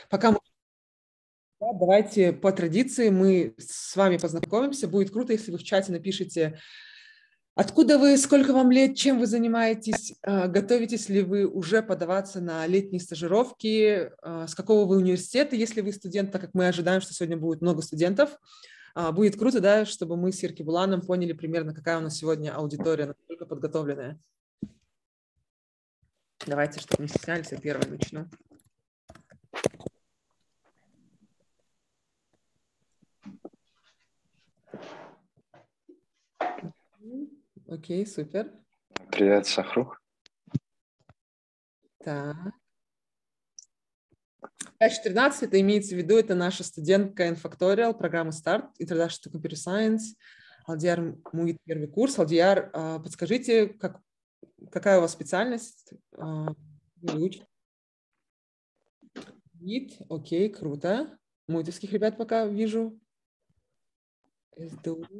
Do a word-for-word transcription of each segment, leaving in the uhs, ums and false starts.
Пока мы... Давайте по традиции мы с вами познакомимся. Будет круто, если вы в чате напишите, откуда вы, сколько вам лет, чем вы занимаетесь, готовитесь ли вы уже подаваться на летние стажировки, с какого вы университета, если вы студент, так как мы ожидаем, что сегодня будет много студентов. Будет круто, да, чтобы мы с Еркебуланом поняли примерно, какая у нас сегодня аудитория, насколько подготовленная. Давайте, чтобы не стеснялись, я первой начну. Окей, супер. Привет, Шахрух. Так. пять четырнадцать, это имеется в виду, это наша студентка Infactorial, программы Start, Introduction to Computer Science. Алдияр Муит, первый курс. Алдияр, подскажите, как, какая у вас специальность? Муит, окей, круто. Муитовских ребят пока вижу. СДУ.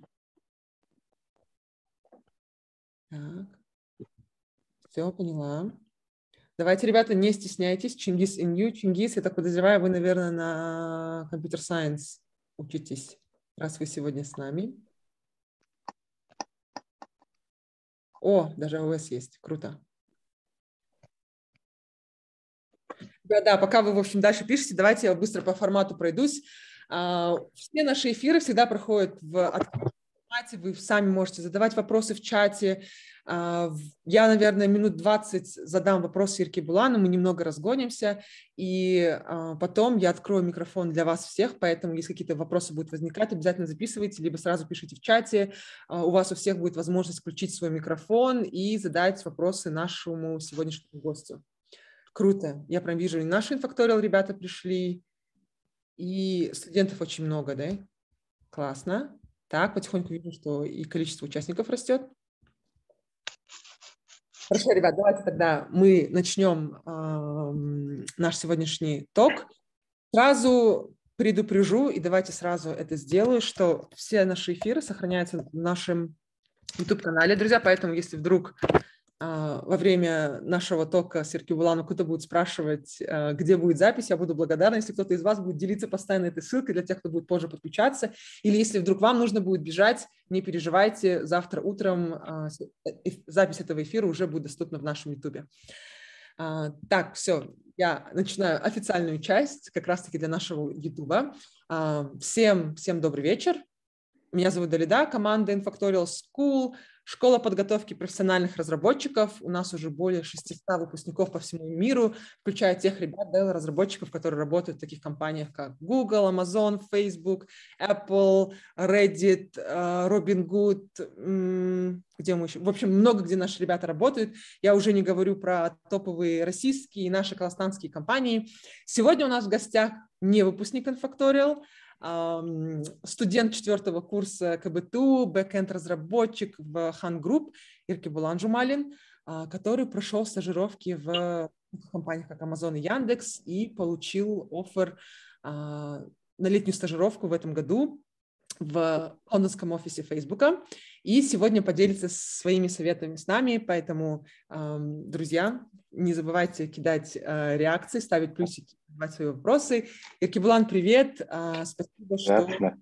Так. Все, поняла. Давайте, ребята, не стесняйтесь. Чингис Инью. Чингис, я так подозреваю, вы, наверное, на Computer Science учитесь, раз вы сегодня с нами. О, даже у вас есть. Круто. Да-да, пока вы, в общем, дальше пишете, давайте я быстро по формату пройдусь. Все наши эфиры всегда проходят в открытом формате. Вы сами можете задавать вопросы в чате. Я, наверное, минут двадцать задам вопрос Еркебулану, мы немного разгонимся, и потом я открою микрофон для вас всех, поэтому если какие-то вопросы будут возникать, обязательно записывайте, либо сразу пишите в чате. У вас у всех будет возможность включить свой микрофон и задать вопросы нашему сегодняшнему гостю. Круто. Я прям вижу, и наши Infactorial ребята пришли, и студентов очень много, да? Классно. Так, потихоньку вижу, что и количество участников растет. Хорошо, ребят, давайте тогда мы начнем э, наш сегодняшний ток. Сразу предупрежу, и давайте сразу это сделаю, что все наши эфиры сохраняются в нашем YouTube-канале, друзья, поэтому если вдруг во время нашего тока с Еркебуланом кто-то будет спрашивать, где будет запись, я буду благодарна, если кто-то из вас будет делиться постоянно этой ссылкой для тех, кто будет позже подключаться. Или если вдруг вам нужно будет бежать, не переживайте, завтра утром запись этого эфира уже будет доступна в нашем YouTube. Так, все, я начинаю официальную часть как раз-таки для нашего YouTube. Всем, всем добрый вечер. Меня зовут Далида, команда Infactorial School, школа подготовки профессиональных разработчиков. У нас уже более шестисот выпускников по всему миру, включая тех ребят, да, разработчиков, которые работают в таких компаниях, как Google, Amazon, Facebook, Apple, Reddit, Robinhood, где мы еще... В общем, много где наши ребята работают. Я уже не говорю про топовые российские и наши казахстанские компании. Сегодня у нас в гостях не выпускник Infactorial, студент четвертого курса КБТУ, бэкэнд-разработчик в Хан Групп Еркебулан Жумалин, который прошел стажировки в компаниях как Amazon и Яндекс и получил оффер на летнюю стажировку в этом году в лондонском офисе Фейсбука. И сегодня поделится своими советами с нами, поэтому, друзья, не забывайте кидать реакции, ставить плюсики, задавать свои вопросы. Еркебулан, привет. Спасибо, что... Да.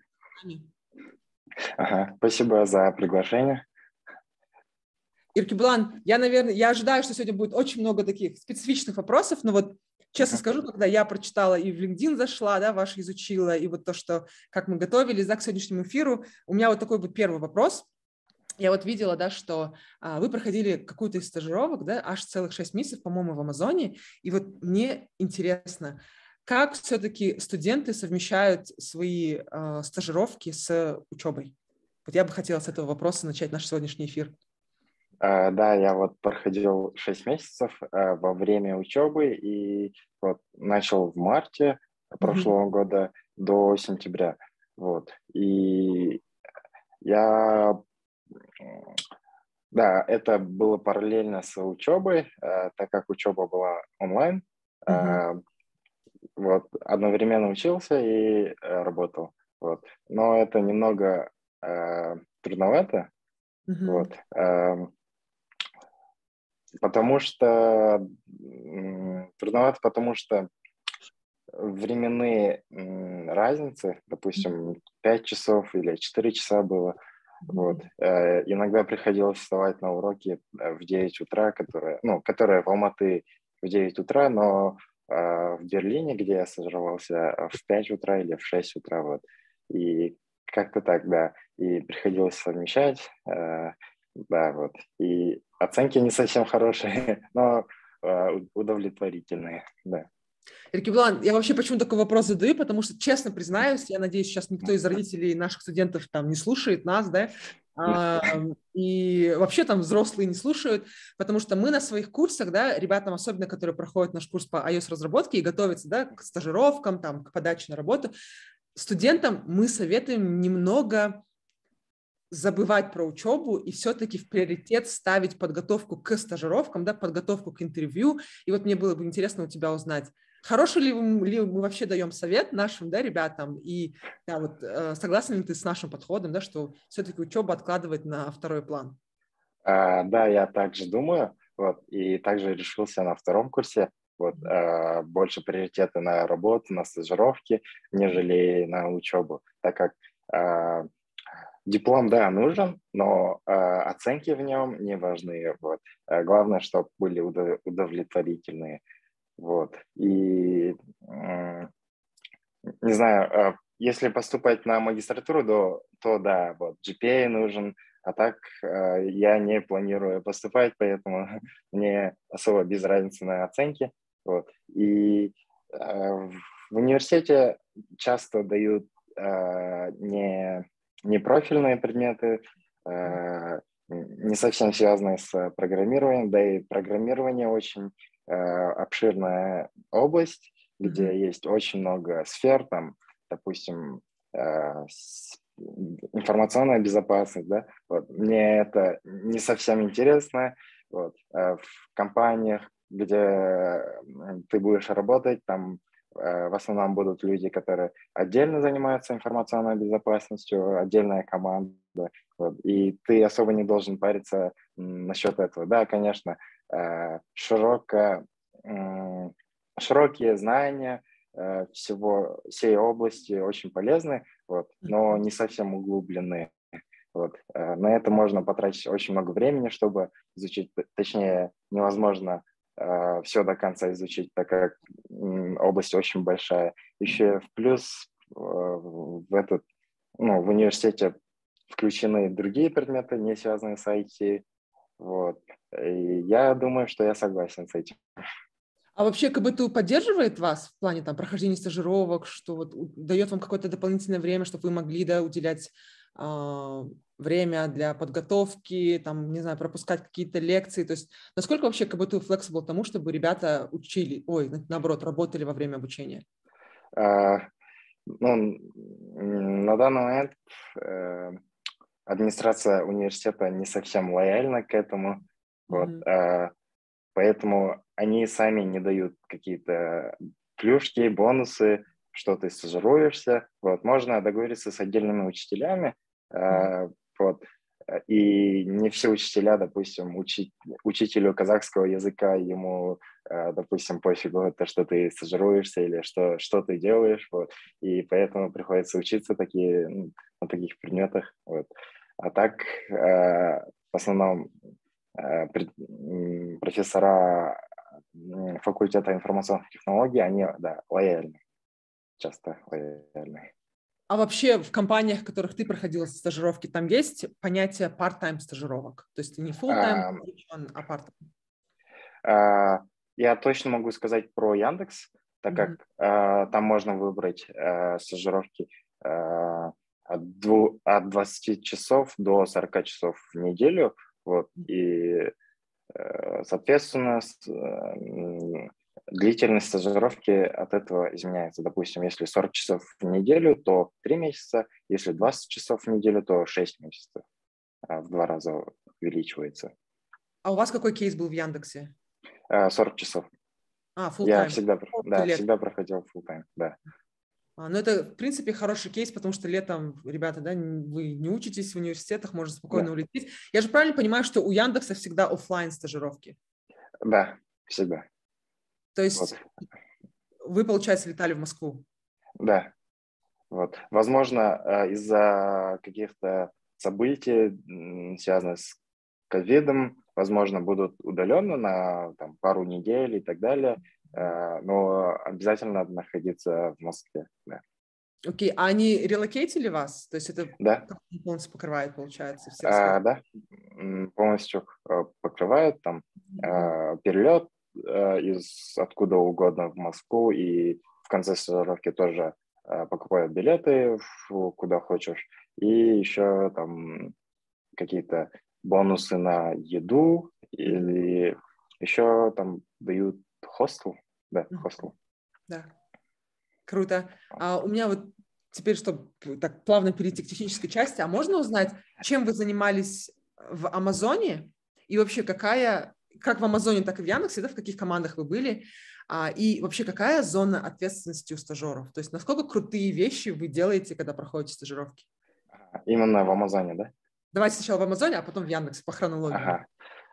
Ага, спасибо за приглашение. Еркебулан, я, наверное, я ожидаю, что сегодня будет очень много таких специфичных вопросов, но вот честно uh-huh. скажу, когда я прочитала и в LinkedIn зашла, да, ваш изучила, и вот то, что, как мы готовились, да, к сегодняшнему эфиру, у меня вот такой вот первый вопрос. Я вот видела, да, что а, вы проходили какую-то из стажировок, да, аж целых шесть месяцев, по-моему, в Амазоне, и вот мне интересно, как все-таки студенты совмещают свои а, стажировки с учебой? Вот я бы хотела с этого вопроса начать наш сегодняшний эфир. Uh, да, я вот проходил шесть месяцев uh, во время учебы и вот начал в марте прошлого mm-hmm. года до сентября. Вот. И я... Да, это было параллельно с учебой, uh, так как учеба была онлайн. Mm-hmm. Uh, вот. Одновременно учился и uh, работал. Вот. Но это немного uh, трудновато. Mm-hmm. Вот. Uh, Потому что трудновато, потому что временные м, разницы, допустим, пять часов или четыре часа было. Вот. Э, иногда приходилось вставать на уроки э, в девять утра, которые, ну, которые в Алматы в девять утра, но э, в Берлине, где я стажировался, э, в пять утра или в шесть утра. Вот. И как-то так, да. И приходилось совмещать. Э, да, вот. И оценки не совсем хорошие, но э, удовлетворительные, да. Эркебулан, я вообще почему такой вопрос задаю, потому что, честно признаюсь, я надеюсь, сейчас никто из родителей наших студентов там не слушает нас, да, а, и вообще там взрослые не слушают, потому что мы на своих курсах, да, ребятам, особенно, которые проходят наш курс по iOS-разработке и готовятся, да, к стажировкам, там, к подаче на работу, студентам мы советуем немного забывать про учебу и все-таки в приоритет ставить подготовку к стажировкам, да, подготовку к интервью. И вот мне было бы интересно у тебя узнать, хороший ли, мы, ли мы вообще даем совет нашим, да, ребятам, и да, вот, э, согласен ли ты с нашим подходом, да, что все-таки учебу откладывать на второй план? А, да, я также думаю, вот, и также решился на втором курсе, вот, а, больше приоритета на работу, на стажировки, нежели на учебу, так как а, диплом, да, нужен, но а, оценки в нем не важны, вот. А главное, чтобы были удов- удовлетворительные, вот. И м, не знаю, а, если поступать на магистратуру, то, то да, вот, джи пи эй нужен, а так э, я не планирую поступать, поэтому мне особо без разницы на оценки. Вот. И э, в в университете часто дают э, не, не профильные предметы, э, не совсем связанные с программированием, да и программирование очень э, обширная область, где Мгм. есть очень много сфер, там, допустим, э, с- информационная безопасность, да, вот. Мне это не совсем интересно, вот. Э, В компаниях, где м, ты будешь работать, там э, в основном будут люди, которые отдельно занимаются информационной безопасностью, отдельная команда, вот. И ты особо не должен париться м, насчет этого. Да, конечно, э, широко, м, широкие знания э, всего, всей области очень полезны, вот, но не совсем углубленные. Вот. Э, На это можно потратить очень много времени, чтобы изучить, т- точнее, невозможно все до конца изучить, так как м, область очень большая. Еще в плюс э, в этот, ну, в университете включены другие предметы, не связанные с ай ти. Вот. И я думаю, что я согласен с этим. А вообще ка бэ тэ у поддерживает вас в плане там прохождения стажировок, что вот у- дает вам какое-то дополнительное время, чтобы вы могли, да, уделять а, время для подготовки, там, не знаю, пропускать какие-то лекции, то есть насколько вообще ка бэ тэ flexible тому, чтобы ребята учили, ой, на- наоборот, работали во время обучения? А, ну, м, на данный момент э, администрация университета не совсем лояльна к этому, вот, Мгм. а, поэтому они сами не дают какие-то плюшки, бонусы, что ты стажируешься. Вот, можно договориться с отдельными учителями, Мгм. э, вот, э, и не все учителя, допустим, учи- учителю казахского языка, ему, э, допустим, пофигу, то, что ты стажируешься или что, что ты делаешь, вот, и поэтому приходится учиться такие, ну, на таких предметах, вот. А так, э, в основном, э, пред- м, профессора м, факультета информационных технологий, они, да, лояльны, часто лояльны. А вообще в компаниях, в которых ты проходила стажировки, там есть понятие part-time стажировок? То есть не full-time, А, а part-time? а, я точно могу сказать про Яндекс, так как Мгм. а, там можно выбрать а, стажировки а, от, дву- от двадцати часов до сорока часов в неделю, вот, и Э, соответственно, с- э, м, длительность стажировки от этого изменяется. Допустим, если сорок часов в неделю, то три месяца, если двадцать часов в неделю, то шесть месяцев. А, В два раза увеличивается. А у вас какой кейс был в Яндексе? А, сорок часов. А, Я full-time. всегда, пр- Сколько да, лет? всегда проходил full time, да. А, ну, это, в принципе, хороший кейс, потому что летом, ребята, да, н- вы не учитесь в университетах, можно спокойно Да, улететь. Я же правильно понимаю, что у Яндекса всегда оффлайн стажировки? да, всегда. То Вот. есть вы, получается, летали в Москву? Да. Вот. Возможно, из-за каких-то событий, связанных с ковидом, возможно, будут удаленно на там, пару недель и так далее, но обязательно надо находиться в Москве. Да. Окей, а они релокейтили вас? То есть это Да. полностью покрывает, получается, все А, расходы? да, полностью покрывает там mm-hmm. перелет из откуда угодно в Москву, и в конце стажировки тоже покупают билеты в, куда хочешь, и еще там какие-то бонусы на еду, или mm-hmm. еще там дают хостел, да, mm-hmm. хостел. Да, круто. А у меня вот теперь, чтобы так плавно перейти к технической части, а можно узнать, чем вы занимались в Амазоне и вообще какая, как в Амазоне, так и в Яндексе, да, в каких командах вы были, а, и вообще какая зона ответственности у стажеров? То есть насколько крутые вещи вы делаете, когда проходите стажировки? Именно в Амазоне, да? Давайте сначала в Амазоне, а потом в Яндексе по хронологии. Ага.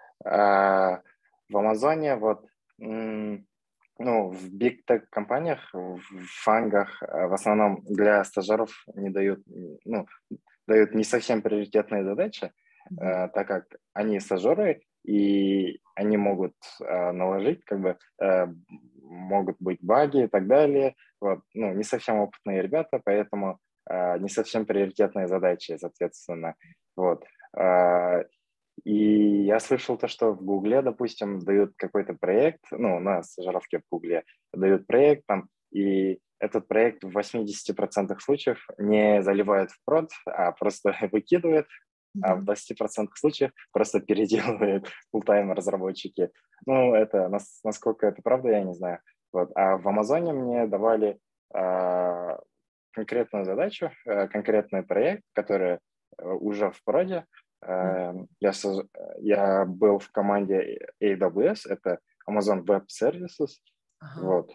А, в Амазоне вот... М- Ну, в big tech компаниях, в фангах в основном для стажеров не дают, ну, дают не совсем приоритетные задачи, mm-hmm. э, так как они стажеры, и они могут э, наложить, как бы, э, могут быть баги и так далее. Вот, ну, не совсем опытные ребята, поэтому э, не совсем приоритетные задачи, соответственно. Вот. Э, И я слышал то, что в Гугле, допустим, дают какой-то проект, ну, на стажировке в Гугле дают проект там, и этот проект в восемьдесят процентов случаев не заливают в прод, а просто выкидывают, mm-hmm. а в двадцать процентов случаев просто переделывают full-time разработчики. Ну, это, насколько это правда, я не знаю. Вот. А в Амазоне мне давали э, конкретную задачу, э, конкретный проект, который уже в проде. Mm-hmm. Я, я был в команде эй дабл ю эс, это Amazon Web Services, uh-huh. вот,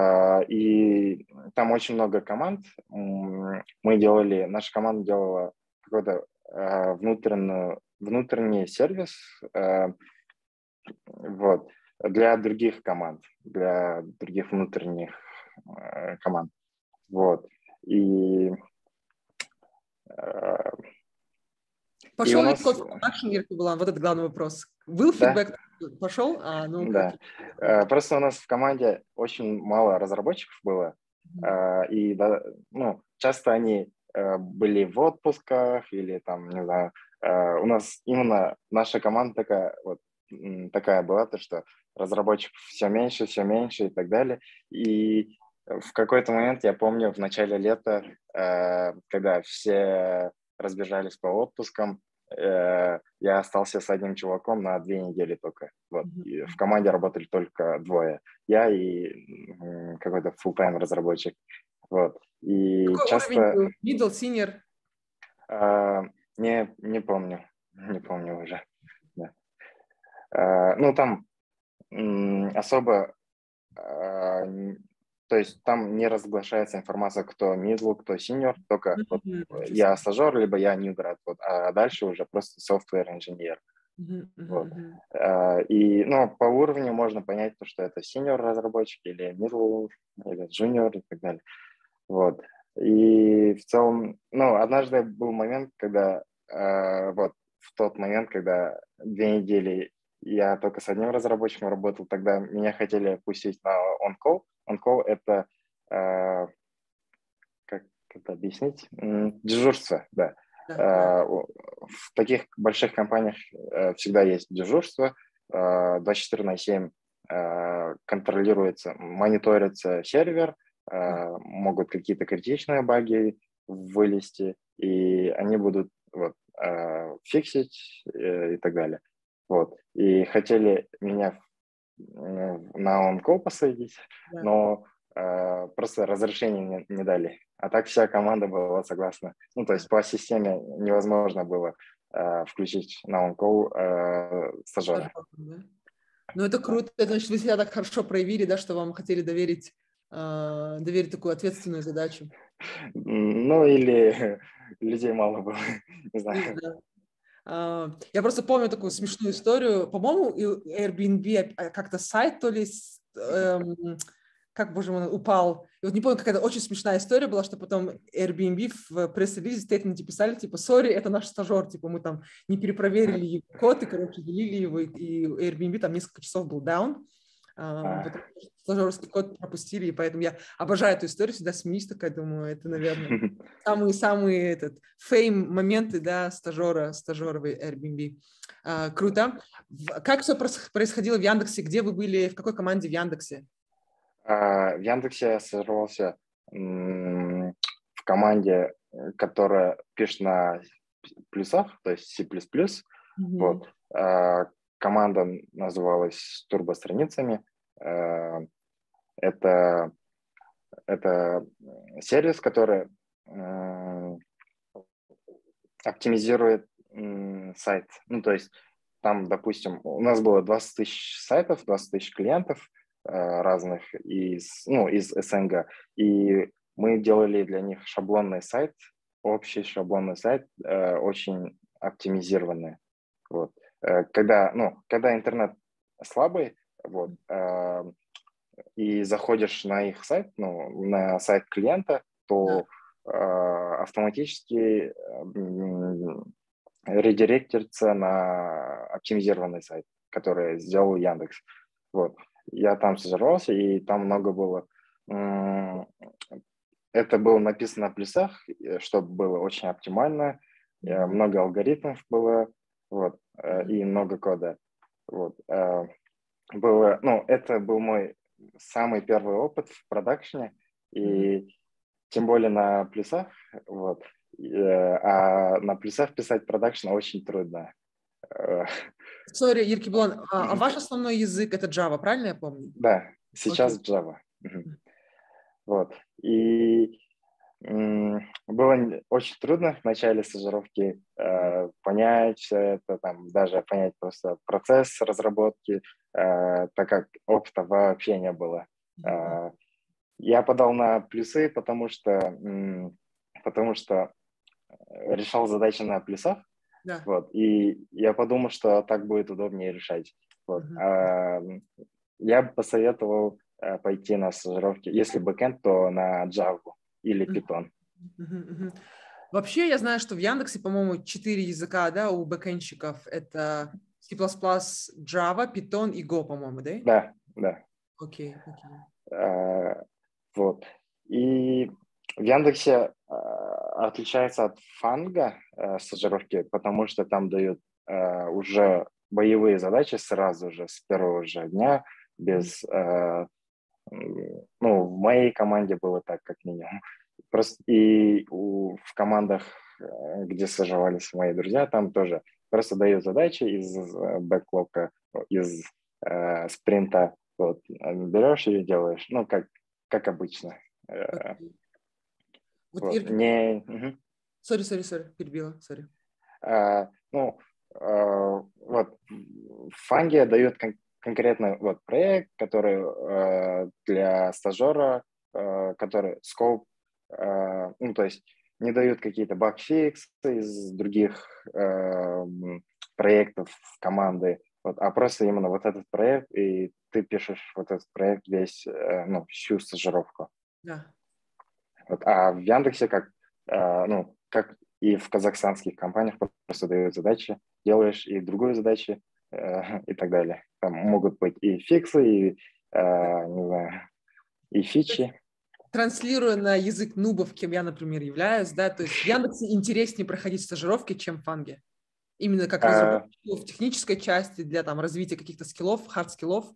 и там очень много команд. Мы делали, наша команда делала какой-то внутренний, внутренний сервис, вот, для других команд, для других внутренних команд, вот, и Пошел ли нас... код в продакшн, Ирка, была? Вот этот главный вопрос. Был фидбэк? Да. Пошел? А, ну, да. Как... Просто у нас в команде очень мало разработчиков было. Mm-hmm. И ну, часто они были в отпусках или там, не знаю, у нас именно наша команда такая, вот, такая была, то, что разработчиков все меньше, все меньше и так далее. И в какой-то момент, я помню, в начале лета, когда все разбежались по отпускам, я остался с одним чуваком на две недели только. Вот. И в команде работали только двое. Я и какой-то full-time разработчик. Вот. И какой часто... уровень? Middle, senior? А, не, не помню. Не помню уже. Да. А, ну, там м, особо... А, то есть там не разглашается информация, кто middle, кто senior, только mm-hmm. вот, я стажер, либо я new grad, вот, а дальше уже просто software инженер. Mm-hmm. Вот. Uh, и ну, по уровню можно понять, то, что это senior разработчик или middle, или junior и так далее. Вот. И в целом, ну, однажды был момент, когда uh, вот в тот момент, когда две недели я только с одним разработчиком работал, тогда меня хотели пустить на on-call. On-call — это, uh, как это объяснить? Дежурство, да. Uh, в таких больших компаниях uh, всегда есть дежурство, uh, двадцать четыре на семь uh, контролируется, мониторится сервер, uh, могут какие-то критичные баги вылезти, и они будут вот, uh, фиксить uh, и так далее. Вот. И хотели меня на on-call посадить, yeah. но uh, просто разрешения не, не дали. А так вся команда была согласна. Ну, то есть по системе невозможно было uh, включить на on-call uh, стажера. Да? Ну, это круто. Это значит, вы себя так хорошо проявили, да, что вам хотели доверить, uh, доверить такую ответственную задачу. Ну, или людей мало было, не знаю. Да. Uh, я просто помню такую смешную историю. По-моему, Airbnb как-то сайт, то ли... Эм, как, боже мой, упал. И вот не помню, какая-то очень смешная история была, что потом Airbnb в пресс-релизе, стейтменте писали, типа, сори, это наш стажер, типа, мы там не перепроверили его код, и, короче, делили его, и Airbnb там несколько часов был down, а, потому что стажерский код пропустили, и поэтому я обожаю эту историю, всегда смеюсь, такая, думаю, это, наверное, самые-самые этот, фейм-моменты, да, стажера, стажера в Airbnb. А, круто. Как все происходило в Яндексе? Где вы были? В какой команде в Яндексе? В Яндексе я сажался в команде, которая пишет на плюсах, то есть C++. Mm-hmm. Вот. Команда называлась турбостраницами. Это, это сервис, который оптимизирует сайт. Ну, то есть там, допустим, у нас было двадцать тысяч сайтов, двадцать тысяч клиентов разных из, ну, из СНГ, и мы делали для них шаблонный сайт, общий шаблонный сайт, очень оптимизированный. Вот. Когда, ну, когда интернет слабый, вот, и заходишь на их сайт, ну, на сайт клиента, то автоматически редиректится на оптимизированный сайт, который сделал Яндекс. Вот. Я там сажался, и там много было... Это было написано на плюсах, чтобы было очень оптимально, mm-hmm. много алгоритмов было, вот, mm-hmm. и много кода. Вот. Было, ну, это был мой самый первый опыт в продакшене, и mm-hmm. тем более на плюсах, вот. А на плюсах писать продакшн очень трудно. Сори, Еркебулан, а, а ваш основной язык это Java, правильно я помню? Да, сейчас okay. Java. Mm-hmm. Вот. И м- было очень трудно в начале стажировки э, понять все это, там, даже понять просто процесс разработки, э, так как опыта вообще не было. Mm-hmm. Э, я подал на плюсы, потому что, м- потому что решал задачи на плюсах. Да. Вот, и я подумал, что так будет удобнее решать. Вот. Mm-hmm. А, я бы посоветовал а, пойти на стажировки, если бэкэнд, то на Java или Python. Mm-hmm. Mm-hmm. Вообще, я знаю, что в Яндексе, по-моему, четыре языка, да, у бэкэндщиков. Это C++, Java, Python и Go, по-моему, да? Да, да. Окей, okay, окей. Okay. А, вот. И в Яндексе а, отличается от Фанга а, стажировки, потому что там дают а, уже боевые задачи сразу же, с первого же дня, без... А, ну, в моей команде было так, как минимум. Просто и у, в командах, где стажировались мои друзья, там тоже просто дают задачи из бэклога, из э, спринта. Вот, берешь и делаешь, ну, как, как обычно. Okay. Вот, вот, Ирки... не... Угу. Сори, сори, сори, перебила, сори. А, ну, а, вот, в Фанге дают кон- конкретно вот проект, который а, для стажера, а, который скоп, а, ну, то есть не дают какие-то баг-фиксы из других а, проектов команды, вот, а просто именно вот этот проект, и ты пишешь вот этот проект весь, а, ну, всю стажировку. Да. Вот, а в Яндексе как, а, ну, как и в казахстанских компаниях просто дают задачи, делаешь и другую задачу э, и так далее. Там могут быть и фиксы, и, э, не знаю, и фичи. Транслируя на язык нубов, кем я, например, являюсь, да, то есть в Яндексе интереснее проходить стажировки, чем в Фанге. Именно как разработчику в технической части для там развития каких-то скиллов, хард-скиллов.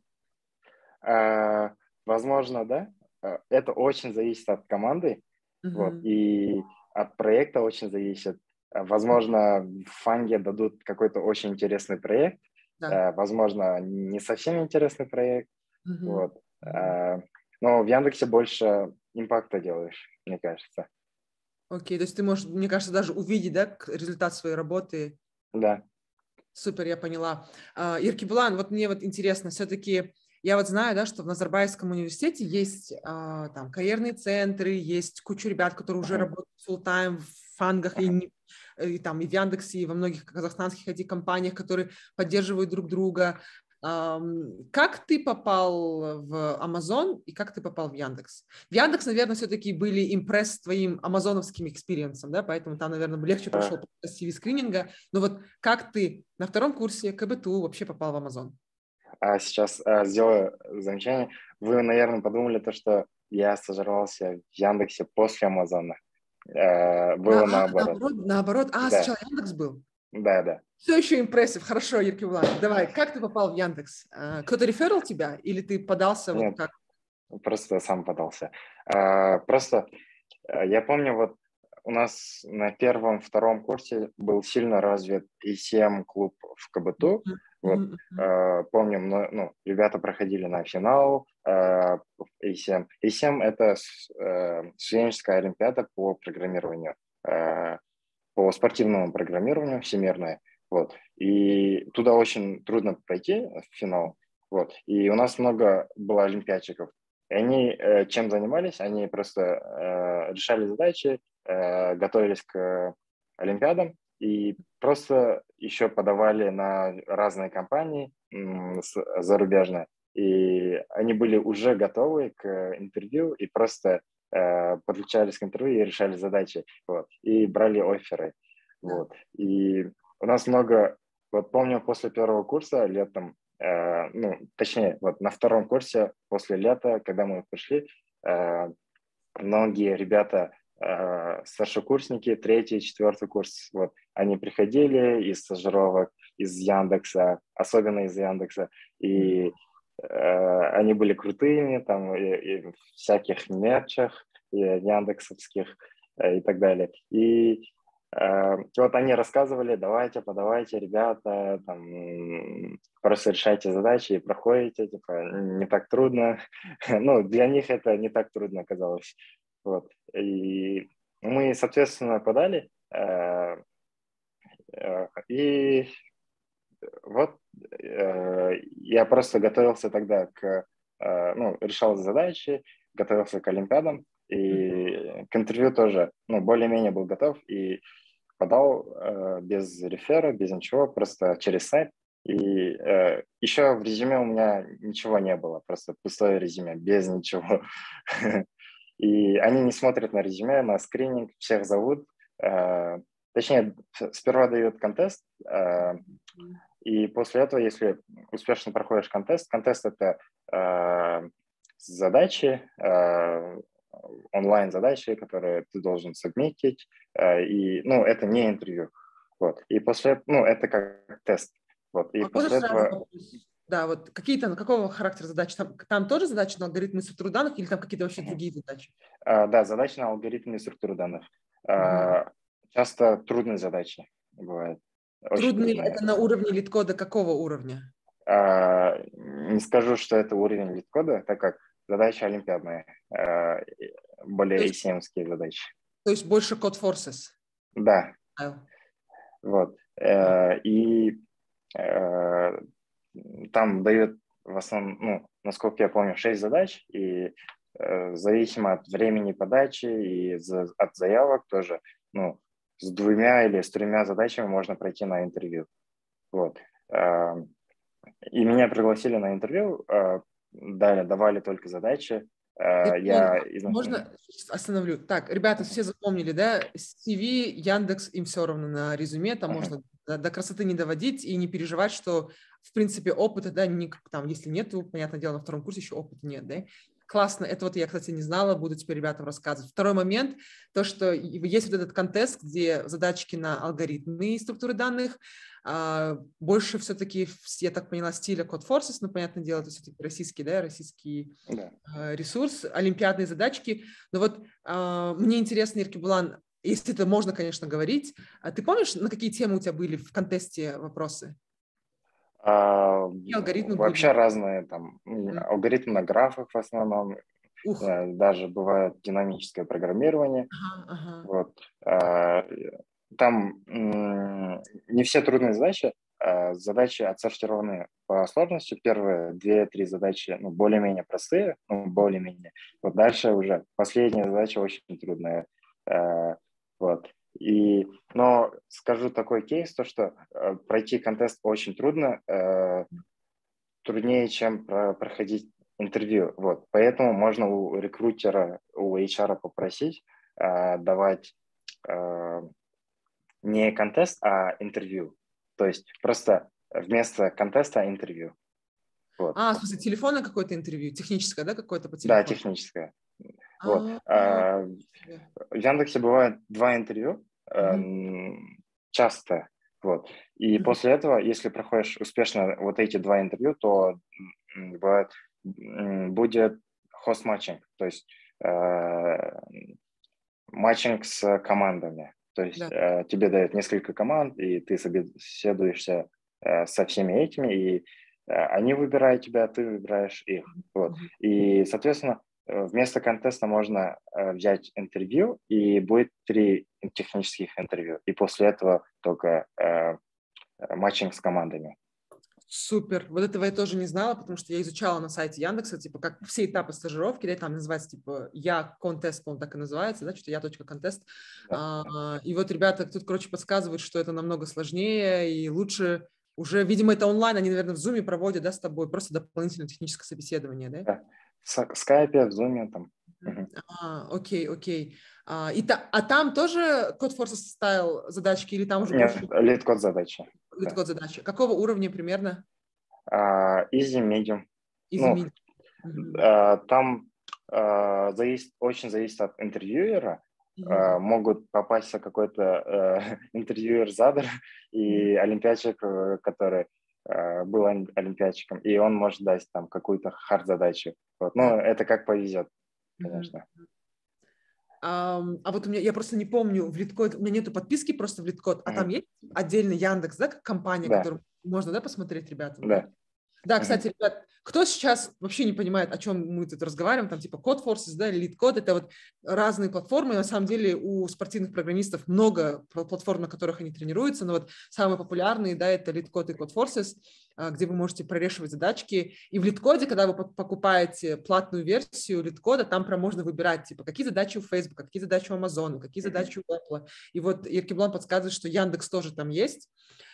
А, возможно, да. Это очень зависит от команды, uh-huh. вот, и от проекта очень зависит. Возможно, в Фанге дадут какой-то очень интересный проект, да. Возможно, не совсем интересный проект, uh-huh. вот. Uh-huh. Но в Яндексе больше импакта делаешь, мне кажется. Окей, okay. То есть ты можешь, мне кажется, даже увидеть, да, результат своей работы. Да. Супер, я поняла. Еркебулан, вот мне вот интересно, все-таки я вот знаю, да, что в Назарбаевском университете есть а, там карьерные центры, есть куча ребят, которые уже uh-huh. работают full-time в Фангах uh-huh. и, и там и в Яндексе, и во многих казахстанских ай ти-компаниях, которые поддерживают друг друга. Как ты попал в Amazon и как ты попал в Яндекс? В Яндекс, наверное, все-таки были импресс твоим амазоновским экспириенсом, да, поэтому там, наверное, легче прошел процесс си ви-скрининга. Но вот как ты на втором курсе ка бэ тэ у вообще попал в Amazon? А сейчас а, сделаю замечание. Вы, наверное, подумали то, что я стажировался в Яндексе после Амазона. Э, было А, наоборот. наоборот, наоборот. А, Да, сначала Яндекс был? да, да. Все еще импрессив. Хорошо, Еркебулан. Давай, как ты попал в Яндекс? Кто-то реферал тебя или ты подался вот Нет, как? просто сам подался. А, просто э, я помню, вот у нас на первом-втором курсе был сильно развит и си эм-клуб в ка бэ тэ у. Вот, Мгм, мгм. э, помню, мно- ну, ребята проходили на финал э, в эй си эм. эй си эм – это с- э, студенческая олимпиада по программированию, э, по спортивному программированию всемирная. Вот. И туда очень трудно пройти в финал. Вот. И у нас много было олимпиадчиков. И они э, чем занимались? Они просто э, решали задачи, э, готовились к олимпиадам и просто еще подавали на разные компании м, с- зарубежные. И они были уже готовы к интервью и просто э, подключались к интервью и решали задачи. Вот, и брали офферы. Да. Вот. И у нас много, вот помню, после первого курса летом, э, ну, точнее, вот на втором курсе после лета, когда мы пришли, э, многие ребята, э, старшекурсники, третий, четвертый курс, вот, они приходили из стажировок, из Яндекса, особенно из Яндекса, и э, они были крутыми, там, и, и в всяких мерчах, и яндексовских, э, и так далее. И э, вот они рассказывали, давайте, подавайте, ребята, там, м, просто решайте задачи и проходите, типа, не так трудно. Ну, для них это не так трудно оказалось. Вот. И мы, соответственно, подали, э, э, и вот э, я просто готовился тогда к, э, ну, решал задачи, готовился к олимпиадам, и к интервью тоже, ну, более-менее был готов, и подал э, без рефера, без ничего, просто через сайт. И э, еще в резюме у меня ничего не было, просто пустое резюме, без ничего. И они не смотрят на резюме, на скрининг, всех зовут. Э, точнее, сперва дают контест, э, и после этого, если успешно проходишь контест, контест – это э, задачи, э, онлайн-задачи, которые ты должен сабмитить, э, и, ну, это не интервью. Вот. И после, ну, это как тест. Вот. И А можешь после сразу этого, вопрос? Да, вот какие-то, какого характера задачи? Там, там тоже задачи на алгоритмы структуры данных или там какие-то вообще другие задачи? э, да, задачи на алгоритмы и структуру данных. Мгм. Э, часто трудные задачи бывают, очень Трудные трудные. это на уровне лид-кода какого уровня? А, не скажу, что это уровень лид-кода, так как задача олимпиадная, а, То более есть, эй си эм-ские задачи. то есть больше код forces. Да, А, вот. Э, И э, там дают в основном, ну, насколько я помню, шесть задач, и э, зависимо от времени подачи и за- от заявок тоже, ну, с двумя или с тремя задачами можно пройти на интервью. Вот. А, И меня пригласили на интервью, э, дали, давали только задачи. Э, Еркебулан, Я а изначально... можно остановлю? Так, ребята, все запомнили, да? си ви, Яндекс, им все равно на резюме, там Мгм. можно до, до красоты не доводить и не переживать, что, в принципе, опыта, да, не, там, если нету, понятное дело, на втором курсе еще опыта нет, да? Классно, это вот я, кстати, не знала, буду теперь ребятам рассказывать. Второй момент, то, что есть вот этот контест, где задачки на алгоритмы и структуры данных, а, больше все-таки, я так поняла, стиля Codeforces, но, понятное дело, это все-таки российский, да, российский Да. э, ресурс, олимпиадные задачки. Но вот э, мне интересно, Еркебулан, если это можно, конечно, говорить, а ты помнишь, на какие темы у тебя были в контесте вопросы? А, Какие алгоритмы Вообще были? разные там м, М. алгоритмы на графах в основном, Ух, э, даже бывает динамическое программирование. ага, ага. Вот. А, Там м, не все трудные задачи, а задачи отсортированы по сложности. Первые две-три задачи, ну, более-менее простые, ну, более-менее. Вот дальше уже последняя задача очень трудная. А, Вот. И, но скажу такой кейс, то что э, пройти контест очень трудно. Э, труднее, чем про- проходить интервью. Вот. Поэтому можно у рекрутера, у эйч ар попросить э, давать э, не контест, а интервью. То есть просто вместо контеста интервью. Вот. А, в смысле, телефонное какое-то интервью, техническое, да, какое-то по Да, телефону? техническое. Вот. А, А, в Яндексе бывает два интервью, мгм, э, часто. Вот. И мгм. после этого, если проходишь успешно вот эти два интервью, то м, бывает, м, будет хост-матчинг, то есть э, матчинг с командами. То есть Да. э, тебе дают несколько команд, и ты собеседуешься э, со всеми этими, и э, они выбирают тебя, а ты выбираешь их. Вот. Мгм. И, соответственно, э, вместо контеста можно э, взять интервью, и будет три технических интервью. И после этого только э, матчинг с командами. Супер. Вот этого я тоже не знала, потому что я изучала на сайте Яндекса, типа, как все этапы стажировки, да, и там называется, типа, я контест, по-моему, так и называется, да, что-то я точка контест. Да. А, и вот ребята тут, короче, подсказывают, что это намного сложнее и лучше уже, видимо, это онлайн, они, наверное, в Zoom проводят, да, с тобой, просто дополнительное техническое собеседование, да? Да. В скайпе, в зуме там. Мгм. Мгм. А, окей, окей. А, и та, а там тоже код Forces ставил задачки или там уже Нет, больше лид-код задачи. Да. код задачи? Какого уровня примерно? А, easy, medium. Из Ну, ими. Мгм. а, там а, зависит, очень зависит от интервьюера. А, Мгм. могут попасться какой-то э, интервьюер задр Мгм. и олимпиадчик, э, который э, был олим- олимпиадчиком, и он может дать там какую-то хард-задачу. Вот. Да. Ну, это как повезет, Мгм. конечно. Ам, А вот у меня, я просто не помню, в Литкод, у меня нету подписки просто в Литкод, а там Мгм. есть отдельный Яндекс, да, как компания, Да, которую можно, да, посмотреть ребятам, да? да. Да, Мгм. кстати, ребят, кто сейчас вообще не понимает, о чем мы тут разговариваем, там типа CodeForces, да, или LeetCode, это вот разные платформы, на самом деле у спортивных программистов много платформ, на которых они тренируются, но вот самые популярные, да, это LeetCode и CodeForces, а, где вы можете прорешивать задачки, и в LeetCode, когда вы покупаете платную версию LeetCode, там прям можно выбирать, типа, какие задачи у Facebook, какие задачи у Amazon, какие Мгм. задачи у Apple, и вот Еркеблан подсказывает, что Яндекс тоже там есть.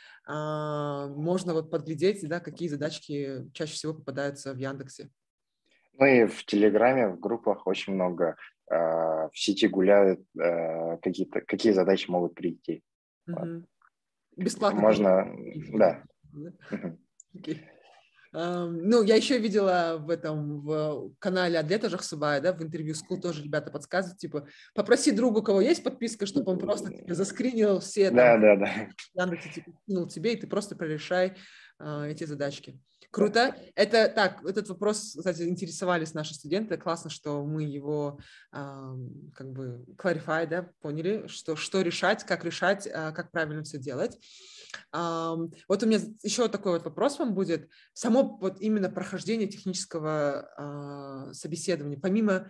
А, можно вот подглядеть, да, какие задачки чаще всего попадаются в Яндексе. Ну и в Телеграме, в группах очень много э, в сети гуляют, э, какие-то, какие задачи могут прийти. Вот. Мгм. Бесплатно тоже. Можно, Видимо, да. да? Мгм. Окей. Ам, Ну, я еще видела в этом, в канале Адлета Жахсубая, да, в интервью School тоже ребята подсказывают, типа, попроси другу, у кого есть подписка, чтобы он просто тебе заскринил все Да, там да, да. Яндексе, типа, кинул тебе, и ты просто прорешай а, эти задачки. Да. Круто. Это так, этот вопрос, кстати, интересовались наши студенты. Классно, что мы его а, как бы clarify, да, поняли, что, что решать, как решать, а, как правильно все делать. А, вот у меня еще такой вот вопрос вам будет. Само вот именно прохождение технического а, собеседования, помимо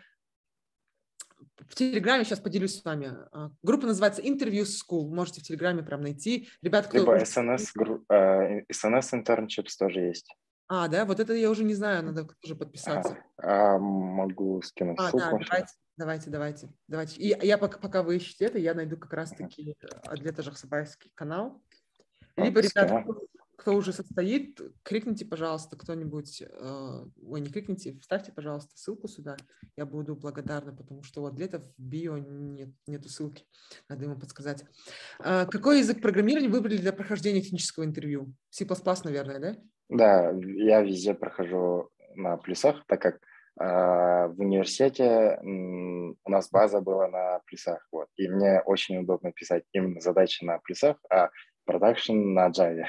в Телеграме сейчас поделюсь с вами. А, Группа называется Interview School. Можете в Телеграме прям найти. Ребята, кто Либо уже... эс эн эс, гру- э, эс эн эс internships тоже есть. А, да, вот это я уже не знаю, надо тоже подписаться. Ага. А, могу скинуть А, да, ссылку сейчас. давайте, давайте, давайте, давайте. И я пока, пока вы ищете это, я найду как раз-таки Адлета Жахсабайский канал. Либо, Вот, ребята, скину. кто, кто уже состоит, крикните, пожалуйста, кто-нибудь, э, ой, не крикните, вставьте, пожалуйста, ссылку сюда. Я буду благодарна, потому что у Адлета в био нет, нету ссылки. Надо ему подсказать. А, какой язык программирования выбрали для прохождения технического интервью? C++, наверное, да? Да, я везде прохожу на плюсах, так как э, в университете м, у нас база была на плюсах. Вот, и мне очень удобно писать именно задачи на плюсах, а продакшн на Java.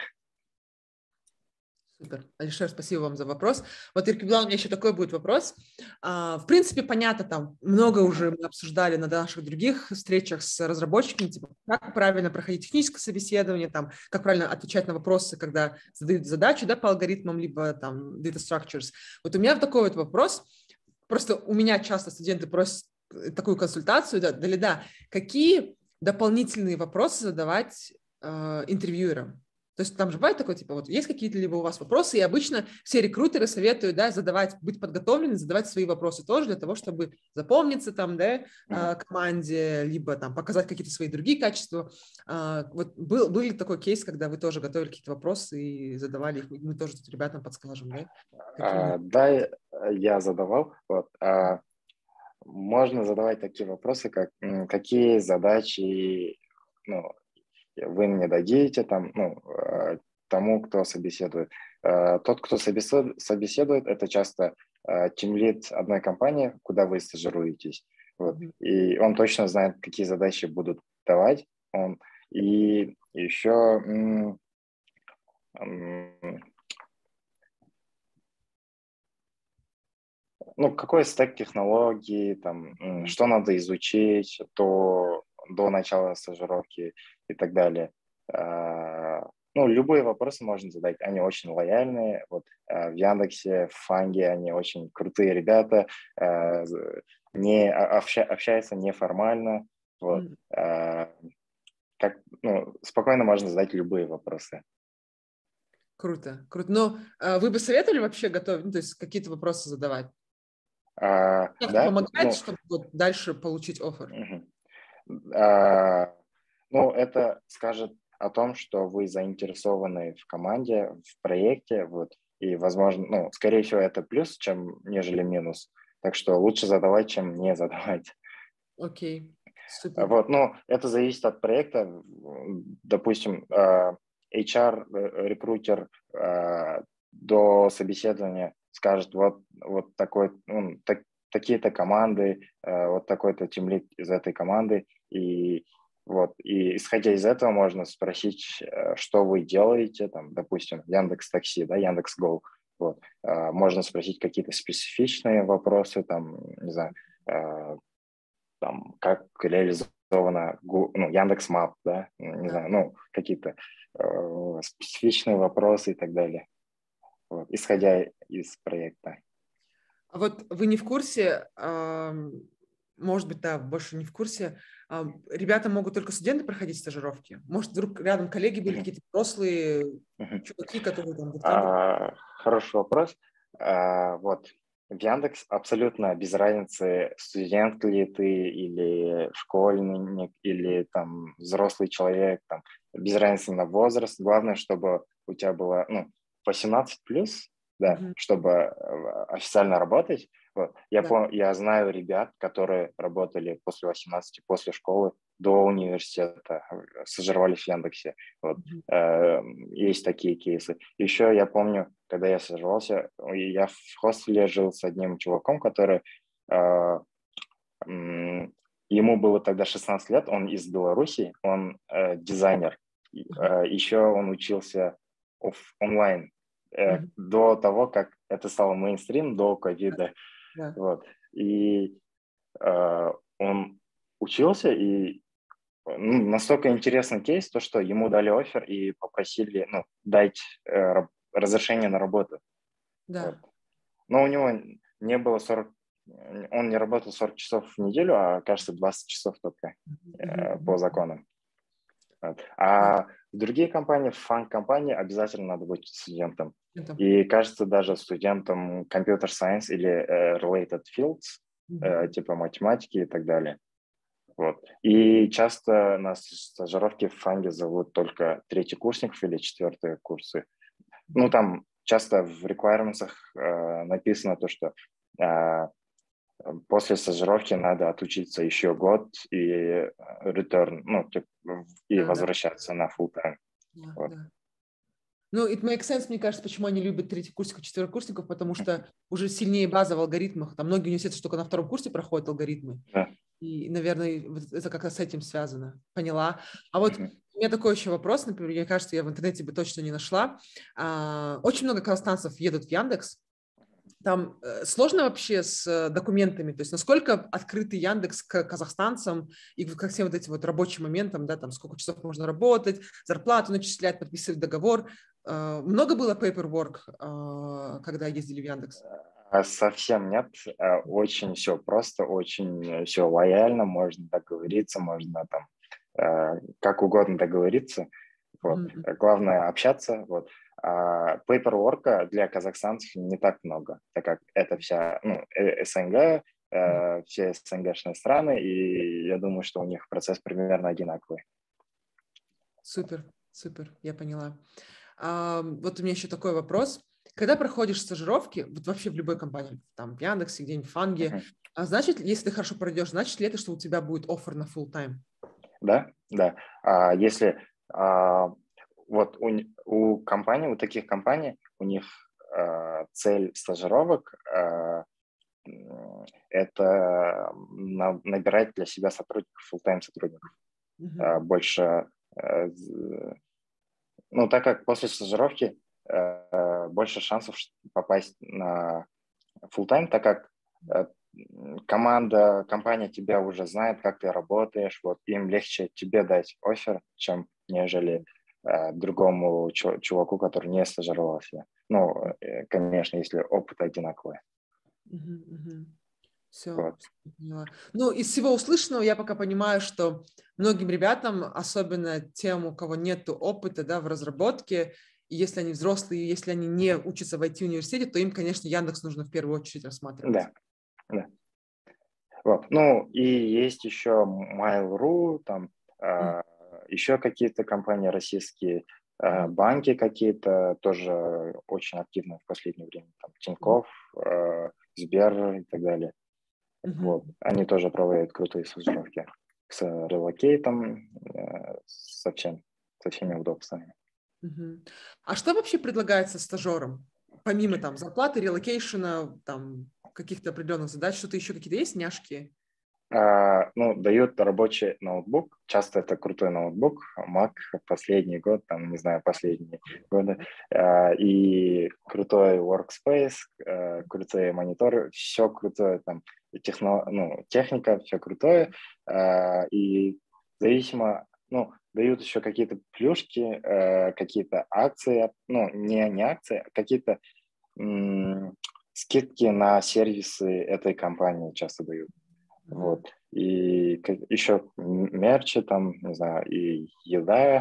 Супер. Алишер, спасибо вам за вопрос. Вот, Иркибла, у меня еще такой будет вопрос. А, в принципе, понятно, там много уже мы обсуждали на наших других встречах с разработчиками, типа, как правильно проходить техническое собеседование, там, как правильно отвечать на вопросы, когда задают задачи, да, по алгоритмам, либо там data structures. Вот у меня такой вот вопрос. Просто у меня часто студенты просят такую консультацию, да, Далида, какие дополнительные вопросы задавать э, интервьюерам? То есть там же бывает такое, типа, вот есть какие-то либо у вас вопросы, и обычно все рекрутеры советуют, да, задавать, быть подготовленными, задавать свои вопросы тоже для того, чтобы запомниться там, да, Мгм. команде, либо там показать какие-то свои другие качества. Вот был, был ли такой кейс, когда вы тоже готовили какие-то вопросы и задавали их, мы тоже тут ребятам подскажем, да? А, Какие? да, я задавал. Вот. А, можно задавать такие вопросы, как м, какие задачи, ну, вы мне дадите там, ну, э, тому, кто собеседует. Э, Тот, кто собесед- собеседует, это часто тимлид одной компании, куда вы стажируетесь. Вот. Мгм. И он точно знает, какие задачи будут давать. Он, и еще, м, м, ну, какой стек технологий, там, м, Мгм. что надо изучить до, до начала стажировки и так далее. А, Ну, любые вопросы можно задать, они очень лояльные. Вот а, в Яндексе, в Фанге они очень крутые ребята, а, з- не а- обща- общаются неформально. Вот. Мгм. А, Как, ну, спокойно можно задать любые вопросы. Круто, круто. Но а, вы бы советовали вообще готовить, ну, то есть какие-то вопросы задавать? А, Как-то да, помогает, ну, чтобы вот дальше получить оффер? мгм. А, ну, это скажет о том, что вы заинтересованы в команде, в проекте, вот, и, возможно, ну, скорее всего, это плюс, чем нежели минус. Так что лучше задавать, чем не задавать. Окей, супер. Вот, но это зависит от проекта. М, Допустим, а, эйч ар-рекрутер до собеседования скажет, вот, вот такой, ну, так- такие-то команды, э, вот такой-то тимлид из этой команды, и вот, и исходя из этого можно спросить, э, что вы делаете, там, допустим, Яндекс Такси, да, Яндекс.Го, вот, э, можно спросить какие-то специфичные вопросы, там, не знаю, э, там, как реализована Гу- ну, Яндекс.Мап, да, не Да. знаю, ну, какие-то э, специфичные вопросы и так далее, вот, исходя из проекта. А вот вы не в курсе, ам, может быть, да, больше не в курсе, ам, ребята могут только студенты проходить стажировки? Может, вдруг рядом коллеги были Мгм. какие-то взрослые Мгм. чуваки, которые там в там... А, Хороший вопрос. А, Вот, в Яндекс абсолютно без разницы, студент ли ты или школьник, или там взрослый человек, там, без разницы на возраст. Главное, чтобы у тебя было, ну, восемнадцать плюс, да, Мгм. чтобы э, официально работать. Вот. Я, Да. пом- я знаю ребят, которые работали после восемнадцати, после школы, до университета, э, стажировались в Яндексе. Вот. Мгм. Э, Есть такие кейсы. Еще я помню, когда я стажировался, я в хостеле жил с одним чуваком, который э, м, ему было тогда шестнадцать лет, он из Беларуси, он э, дизайнер. И, Ага. э, еще он учился оф- онлайн э, Мгм. до того, как это стало мейнстрим, до ковида. Да. Вот. И э, он учился, и ну, настолько интересный кейс, то, что ему дали оффер и попросили, ну, дать э, раб- разрешение на работу. Вот. Да. Но у него не было сорок, он не работал сорок часов в неделю, а, кажется, двадцать часов только Мгм. э, по Мгм. законам. Вот. Класс. А в другие компании, в фан-компании обязательно надо быть студентом. Ну, там. И, кажется, даже студентом computer science или э, related fields, э, Мгм. типа математики и так далее. Вот. И часто на стажировки в фанге зовут только третьекурсников или четвертые курсы. Ну, Мгм. там часто в requirements э, написано то, что э, после стажировки надо отучиться еще год и э, return, ну, типа, и Да, да, возвращаться на full time. да, Вот. да. Ну, it makes sense, мне кажется, почему они любят третьекурсников, четверокурсников, потому что уже сильнее база в алгоритмах. Там многие университеты только на втором курсе проходят алгоритмы. Да. И, наверное, вот это как-то с этим связано. Поняла. А вот Мгм. у меня такой еще вопрос, например, мне кажется, я в интернете бы точно не нашла. А, очень много казахстанцев едут в Яндекс. Там э, сложно вообще с э, документами, то есть насколько открытый Яндекс к казахстанцам и ко всем вот этим вот рабочим моментам, да, там сколько часов можно работать, зарплату начислять, подписывать договор. Э, много было paperwork, э, когда ездили в Яндекс? А Совсем нет. А, Очень все просто, очень все лояльно, можно договориться, можно там э, как угодно договориться. Вот. Mm-hmm. Главное общаться. Вот. А paperwork для казахстанцев не так много, так как это вся ну, СНГ, э, все СНГшные страны, и я думаю, что у них процесс примерно одинаковый. Супер, супер, я поняла. А, вот у меня еще такой вопрос. Когда проходишь стажировки, вот вообще в любой компании, там в Яндексе, где-нибудь в Фанге, uh-huh. а значит, если ты хорошо пройдешь, значит ли это, что у тебя будет оффер на full time? Да, да. А, если а, вот у, у компаний, у таких компаний, у них а, цель стажировок а, это на, набирать для себя сотрудников, full-time сотрудников. Uh-huh. А, больше, а, ну, так как после стажировки а, больше шансов попасть на full-time, так как а, команда, компания тебя уже знает, как ты работаешь, вот им легче тебе дать оффер, чем нежели э, другому чуваку, который не стажировался. Ну, э, конечно, если опыт одинаковый. Uh-huh, uh-huh. Все, вот. поняла. Ну, из всего услышанного я пока понимаю, что многим ребятам, особенно тем, у кого нет опыта, да, в разработке, и если они взрослые, если они не учатся в ай ти-университете, то им, конечно, Яндекс нужно в первую очередь рассматривать. Да, да. Вот. Ну, и есть еще Mail.ru, там mm. э, еще какие-то компании российские, э, банки какие-то тоже очень активны в последнее время, там Тинькофф, э, Сбер и так далее. Mm-hmm. Вот. Они тоже проводят крутые стажировки с релокейтом, э, со, всем, со всеми удобствами. Mm-hmm. А что вообще предлагается стажерам? Помимо там зарплаты, релокейшена, там каких-то определенных задач, что-то еще какие-то есть няшки? Uh, ну, дают рабочий ноутбук, часто это крутой ноутбук, Mac последний год, там, не знаю, последние годы, uh, и крутой workspace, uh, крутые мониторы, все крутое, там, техно, ну, техника, все крутое, uh, и зависимо, ну, дают еще какие-то плюшки, uh, какие-то акции, ну, не, не акции, а какие-то м- скидки на сервисы этой компании часто дают. Mm-hmm. Вот. И еще мерчи, там, не знаю, и еда.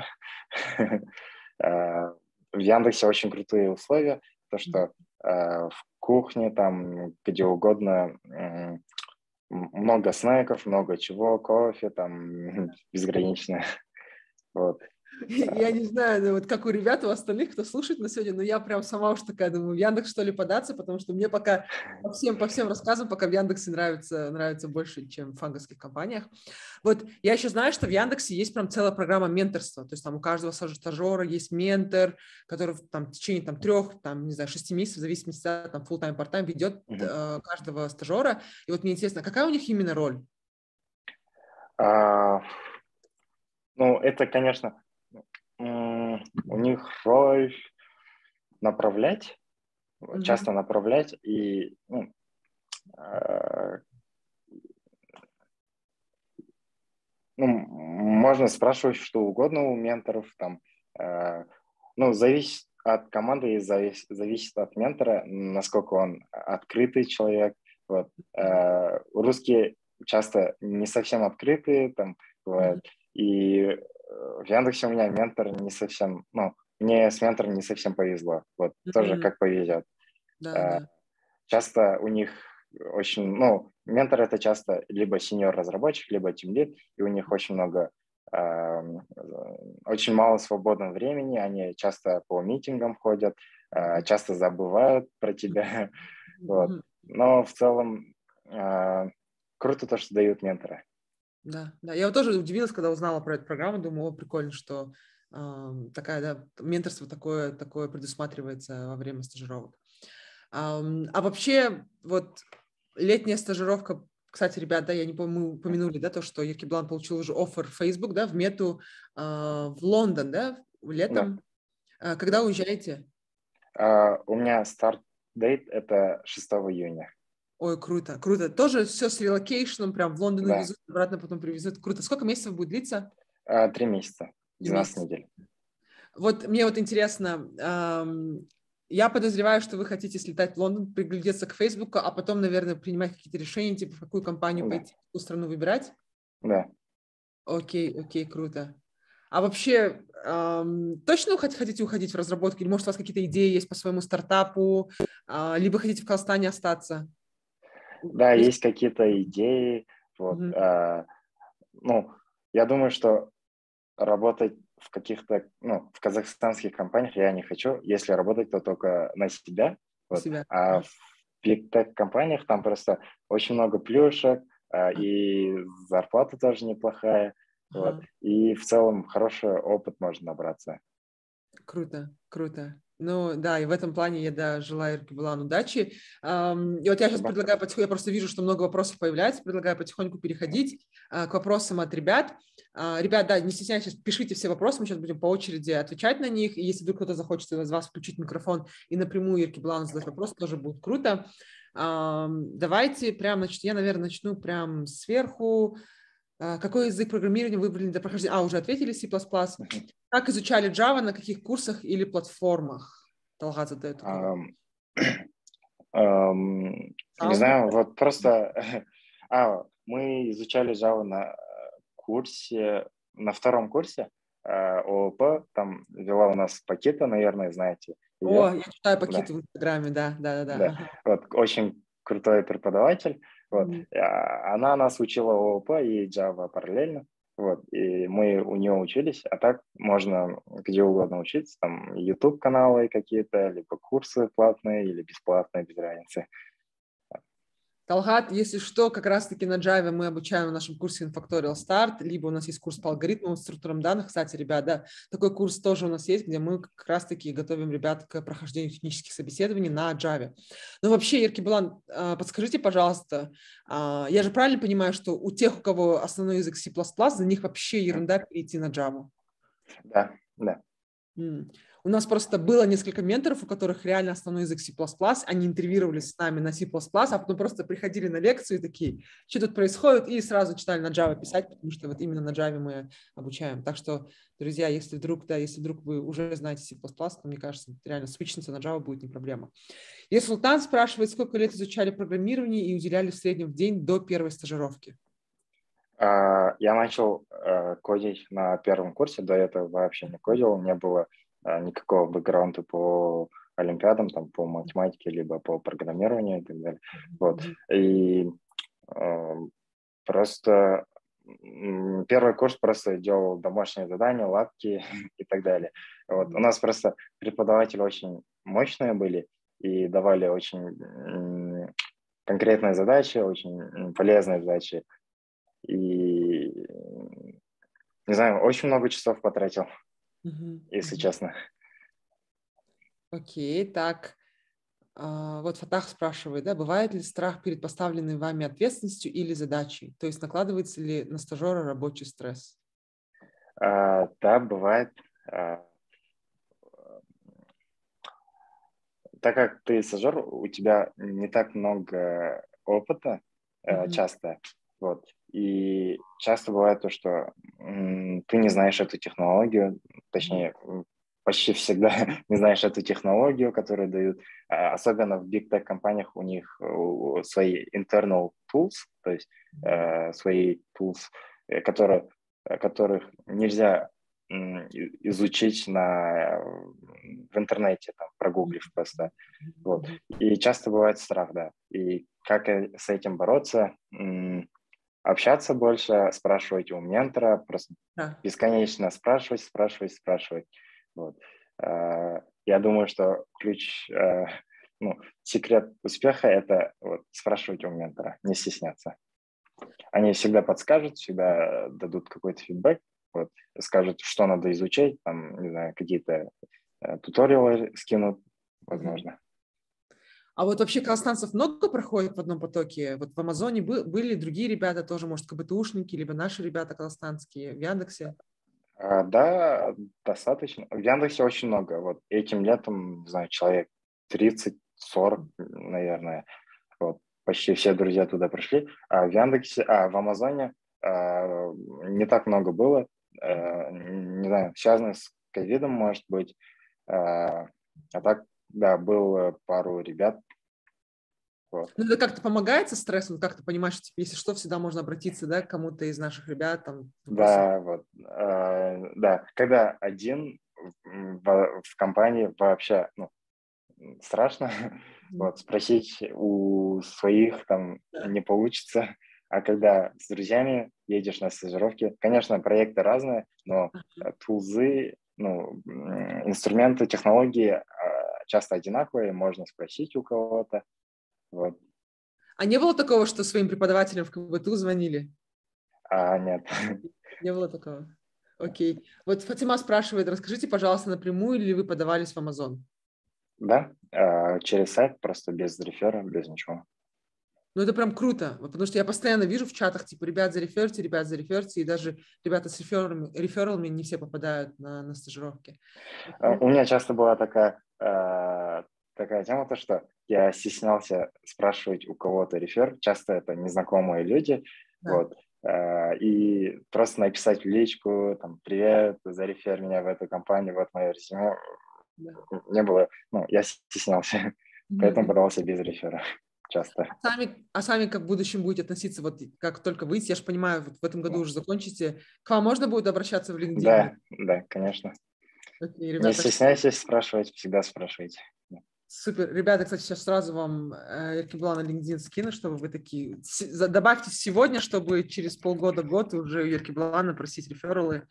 В Яндексе очень крутые условия, то, что в кухне, там, где угодно, много снеков, много чего, кофе, там, безгранично. Вот. Я не знаю, ну, вот как у ребят, у остальных, кто слушает на сегодня, но я прям сама уж такая думаю, в Яндекс что ли податься, потому что мне пока по всем, по всем рассказам, пока в Яндексе нравится, нравится больше, чем в фанговских компаниях. Вот я еще знаю, что в Яндексе есть прям целая программа менторства, то есть там у каждого стажера есть ментор, который там, в течение там, трех, там, не знаю, шести месяцев, в зависимости от там, full-time, part-time, ведет uh-huh. э, каждого стажера. И вот мне интересно, какая у них именно роль? А, ну, это, конечно... У них роль направлять, mm-hmm. часто направлять, и ну, э, ну, можно спрашивать что угодно у менторов, там, э, ну, зависит от команды и завис, зависит от ментора, насколько он открытый человек. Вот. Э, русские часто не совсем открытые, там, бывают, mm-hmm. и в Яндексе у меня ментор не совсем, ну, мне с ментором не совсем повезло, вот, mm-hmm. тоже как повезет. Да, uh, да. Часто у них очень, ну, ментор это часто либо сеньор-разработчик, либо тимлид, и у них очень много, uh, очень мало свободного времени, они часто по митингам ходят, uh, часто забывают про тебя, mm-hmm. вот. Но в целом uh, круто то, что дают менторы. Да, да, я вот тоже удивилась, когда узнала про эту программу, думаю, о, прикольно, что э, такая, да, менторство такое, такое предусматривается во время стажировок. А, а вообще, вот летняя стажировка, кстати, ребят, да, я не помню, мы упомянули, да, то, что Еркеблан получил уже оффер в Facebook, да, в мету э, в Лондон, да, летом. Да. А, когда уезжаете? Uh, у меня старт-дейт это шестого июня. Ой, круто, круто. Тоже все с релокейшеном, прям в Лондон да. везут, обратно потом привезут. Круто. Сколько месяцев будет длиться? Uh, три месяца, двенадцать недель. Вот мне вот интересно, эм, я подозреваю, что вы хотите слетать в Лондон, приглядеться к Фейсбуку, а потом, наверное, принимать какие-то решения, типа в какую компанию да. пойти, в какую страну выбирать? Да. Окей, окей, круто. А вообще, эм, точно хот- хотите уходить в разработку? Или, может, у вас какие-то идеи есть по своему стартапу? А, либо хотите в Казахстане остаться? Да, Есть? есть какие-то идеи. Вот, Мгм. а, ну, я думаю, что работать в каких-то, ну, в казахстанских компаниях я не хочу. Если работать, то только на себя. У Вот. себя. А в big tech компаниях там просто очень много плюшек, а, А, и зарплата тоже неплохая. Вот. ага. И в целом хороший опыт можно набраться. Круто, круто. Ну да, и в этом плане я, да, желаю Эркебулан удачи. Ам, И вот я сейчас Спасибо. предлагаю потихоньку, я просто вижу, что много вопросов появляется, предлагаю потихоньку переходить а, к вопросам от ребят. А, Ребят, да, не стесняйтесь, пишите все вопросы, мы сейчас будем по очереди отвечать на них. И если вдруг кто-то захочет из вас включить микрофон и напрямую Эркебулану задать вопрос, тоже будет круто. Ам, Давайте прям, значит, я, наверное, начну прям сверху. А, Какой язык программирования выбрали для прохождения? А, уже ответили C++. Мгм. Как изучали Java, на каких курсах или платформах? Талгат задает такой вопрос. Ам, ам, Не Soundbook? знаю, вот просто а, мы изучали Java на курсе, на втором курсе э, ООП, там вела у нас Пакита, наверное, знаете О, ее. я читаю Да, пакеты в Инстаграме, да, да, да, да. да. Ага. Вот, очень крутой преподаватель. Вот. Мгм. А, Она нас учила ООП и Java параллельно. Вот, и мы у нее учились, а так можно где угодно учиться, там YouTube-каналы какие-то, либо курсы платные или бесплатные, без разницы. Талгат, если что, как раз-таки на Java мы обучаем в нашем курсе Infactorial Start, либо у нас есть курс по алгоритмам, структурам данных. Кстати, ребят, да, такой курс тоже у нас есть, где мы как раз-таки готовим ребят к прохождению технических собеседований на Java. Ну, вообще, Еркебулан, а, подскажите, пожалуйста, а, я же правильно понимаю, что у тех, у кого основной язык C++, за них вообще М, ерунда перейти на Java? Да, да. М. У нас просто было несколько менторов, у которых реально основной язык C++, они интервьюировались с нами на C++, а потом просто приходили на лекцию и такие, что тут происходит, и сразу читали на Java писать, потому что вот именно на Java мы обучаем. Так что, друзья, если вдруг, да, если вдруг вы уже знаете C++, то, мне кажется, реально свичнуться на Java будет не проблема. И Султан спрашивает, сколько лет изучали программирование и уделяли в среднем в день до первой стажировки? А, Я начал э, кодить на первом курсе, до этого вообще не кодил, не было э, никакого бэкграунда по олимпиадам, там, по математике, либо по программированию и так далее. Вот. Мгм. И э, просто м, первый курс просто делал домашние задания, лапки и так далее. Вот. У нас просто преподаватели очень мощные были и давали очень м, конкретные задачи, очень м, полезные задачи. И, не знаю, очень много часов потратил, Мгм. если Мгм. честно. Окей, так. А, Вот Фатах спрашивает, да, бывает ли страх перед поставленной вами ответственностью или задачей? То есть накладывается ли на стажера рабочий стресс? А, да, бывает. А, так как ты стажер, у тебя не так много опыта э, Мгм. часто. Вот. И часто бывает то, что м, ты не знаешь эту технологию, Мгм. точнее, м, почти всегда не знаешь эту технологию, которую дают. А, особенно в big tech компаниях у них э, свои internal tools, то есть э, свои tools, э, которые, э, которых нельзя м, и- изучить на, в интернете, там, прогуглив просто. Вот. Мгм. И часто бывает страх, да. И как э, с этим бороться? М, Общаться больше, спрашивать у ментора, просто Да. бесконечно спрашивать, спрашивать, спрашивать. Вот. Э, Я думаю, что ключ, э, ну, секрет успеха – это вот, спрашивать у ментора, не стесняться. Они всегда подскажут, всегда дадут какой-то фидбэк, вот, скажут, что надо изучать, там, не знаю, какие-то э, туториалы скинут, Мгм. возможно. А вот вообще казахстанцев много проходит в одном потоке? Вот в Амазоне бы- были другие ребята тоже, может, КБТУшники, либо наши ребята казахстанские в Яндексе? А, да, достаточно. В Яндексе очень много. Вот этим летом, не знаю, человек тридцать-сорок, наверное. Вот. Почти все друзья туда пришли. А в Яндексе, а в Амазоне а, не так много было. А, не знаю, связано с ковидом, может быть. А, а так, да, было пару ребят. Вот. Ну, это как-то помогает со стрессом, как ты понимаешь, что, если что, всегда можно обратиться, да, к кому-то из наших ребят, там, вопросы. Да, вот, э, да, когда один в, в компании вообще, ну, страшно, вот, спросить у своих там Да. не получится, а когда с друзьями едешь на стажировки, конечно, проекты разные, но э, тулзы, ну, м, инструменты, технологии э, часто одинаковые, можно спросить у кого-то, вот, А не было такого, что своим преподавателям в КБТУ звонили? а нет. Не было такого. Окей. Вот Фатима спрашивает, расскажите, пожалуйста, напрямую ли вы подавались в Амазон? Да, э, через сайт, просто без рефера, без ничего. Ну, это прям круто, вот потому что я постоянно вижу в чатах, типа, ребят, зареферьте, ребят, зареферьте, и даже ребята с рефералами, рефералами не все попадают на, на стажировки. Э, У меня часто была такая, э, такая тема, то, что я стеснялся спрашивать у кого-то рефер, часто это незнакомые люди, Да. вот, э, и просто написать в личку, там, привет, зарефер меня в эту компанию, вот мое резюме, Да. не было, ну, я стеснялся, поэтому Мгм. подавался без рефера часто. А сами, а сами как в будущем будете относиться, вот как только выйдете, я же понимаю, вот в этом году уже закончите, к вам можно будет обращаться в LinkedIn? Да, да, конечно. Окей, Не ребята, стесняйтесь спрашивать, всегда спрашивайте. супер. Ребята, кстати, сейчас сразу вам э, Еркеблан на LinkedIn скину, чтобы вы такие... с- за- Добавьте сегодня, чтобы через полгода-год уже у Еркеблана просить рефералы.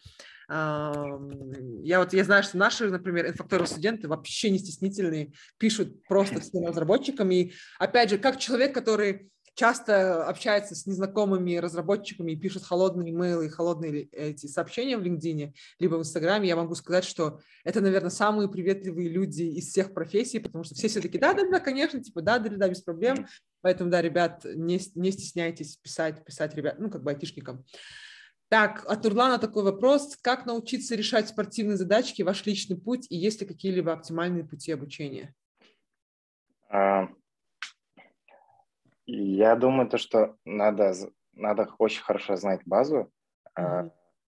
Ам, Я вот я знаю, что наши, например, инфакториал студенты вообще не стеснительные, пишут просто всем разработчикам. И опять же, как человек, который часто общается с незнакомыми разработчиками и пишет холодные имейлы и холодные эти сообщения в LinkedIn, либо в Инстаграме, я могу сказать, что это, наверное, самые приветливые люди из всех профессий, потому что все все-таки, да-да-да, конечно, типа, да-да-да, без проблем. Поэтому, да, ребят, не, не стесняйтесь писать, писать, ребят, ну, как бы айтишникам. Так, от Нурлана такой вопрос. Как научиться решать спортивные задачки, ваш личный путь, и есть ли какие-либо оптимальные пути обучения? А, Я думаю, то, что надо, з- надо очень хорошо знать базу а, Мгм.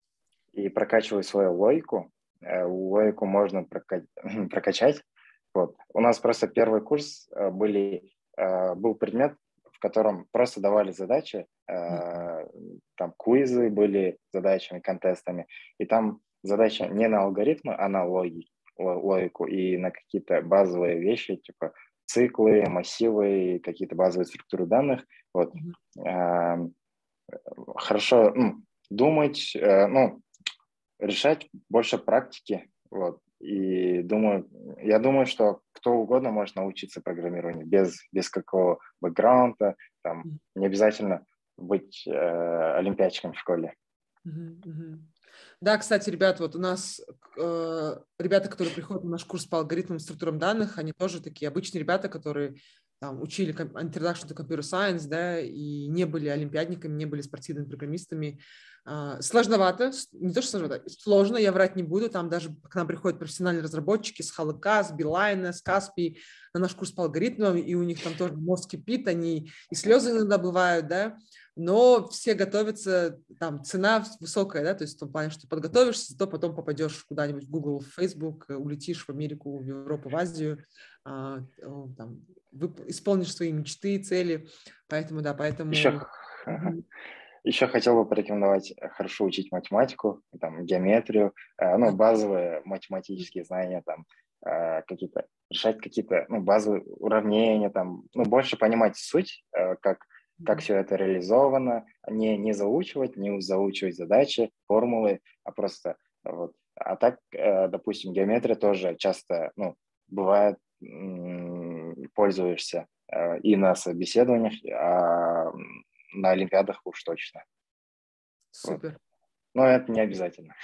и прокачивать свою логику. Э, Логику можно прока- прокачать. Вот. У нас просто первый курс э, были, э, был предмет, в котором просто давали задачи, э, там квизы были задачами, контестами, и там задача не на алгоритмы, а на логи- ло- логику и на какие-то базовые вещи, типа циклы, массивы, какие-то базовые структуры данных. Вот. Мгм. Эм, Хорошо, ну, думать, э, ну, решать больше практики. Вот. И думаю, я думаю, что кто угодно может научиться программированию без, без какого бэкграунда, там, не обязательно быть э, олимпиадчиком в школе. Мгм, мгм. Да, кстати, ребят, вот у нас э, ребята, которые приходят на наш курс по алгоритмам и структурам данных, они тоже такие обычные ребята, которые там, учили ком- Introduction to Computer Science, да, и не были олимпиадниками, не были спортивными программистами. А, сложновато, с- не то, что сложновато, сложно, я врать не буду, там даже к нам приходят профессиональные разработчики с Халыка, с Билайна, с Каспи на наш курс по алгоритмам, и у них там тоже мозг кипит, они и слезы иногда бывают, да, но все готовятся, там цена высокая, да, то есть в том плане, что подготовишься, то потом попадешь куда-нибудь в Google, в Facebook, э, улетишь в Америку, в Европу, в Азию, а, о, там, вып- исполнишь свои мечты, цели, поэтому, да, Еще, поэтому... Мгм. еще хотел бы порекомендовать хорошо учить математику, там, геометрию, э, ну, Да. базовые математические знания, там, э, какие-то, решать какие-то, ну, базовые уравнения, там, ну, больше понимать суть, э, как, как Мгм. все это реализовано, не, не заучивать, не заучивать задачи, формулы, а просто вот. А так, э, допустим, геометрия тоже часто, ну, бывает, м, пользуешься э, и на собеседованиях, а на олимпиадах уж точно. Вот. Супер. Но это не обязательно.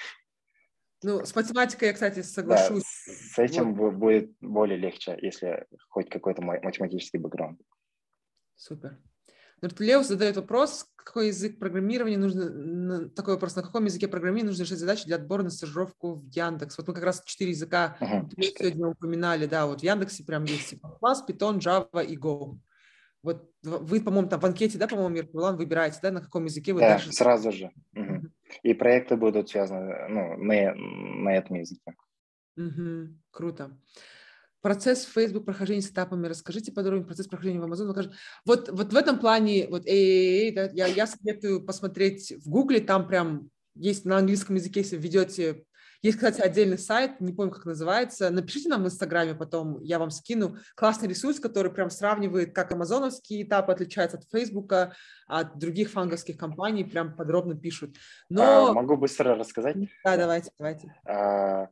Ну, с математикой я, кстати, Да, соглашусь. с Вот, этим бу- будет более легче, если хоть какой-то ма- математический бэкграунд. супер. Нуртулеус задает вопрос, какой язык программирования нужно, на- такой вопрос, на каком языке программирования нужно решать задачи для отбора на стажировку в Яндекс. Вот мы как раз четыре языка Мгм. Нуртулеус Четыре. сегодня упоминали, да, вот в Яндексе прям есть C++, Python, Java и Go. Вот вы, по-моему, там в анкете, да, по-моему, Еркебулан, выбираете, да, на каком языке вы Да, дальше... сразу же. Мгм. Мгм. И проекты будут связаны ну, на, на этом языке. Мгм. Круто. процесс Facebook прохождения с этапами, расскажите подробнее процесс прохождения в Amazon. Вот, вот в этом плане, вот, эй, эй, эй, да, я, я советую посмотреть в Гугле, там прям есть на английском языке, если введете. Есть, кстати, отдельный сайт, не помню, как называется. Напишите нам в Инстаграме потом, я вам скину. Классный ресурс, который прям сравнивает, как амазоновские этапы отличаются от Фейсбука, от других фанговских компаний, прям подробно пишут. А, Но... могу быстро рассказать? Да, давайте, давайте. А,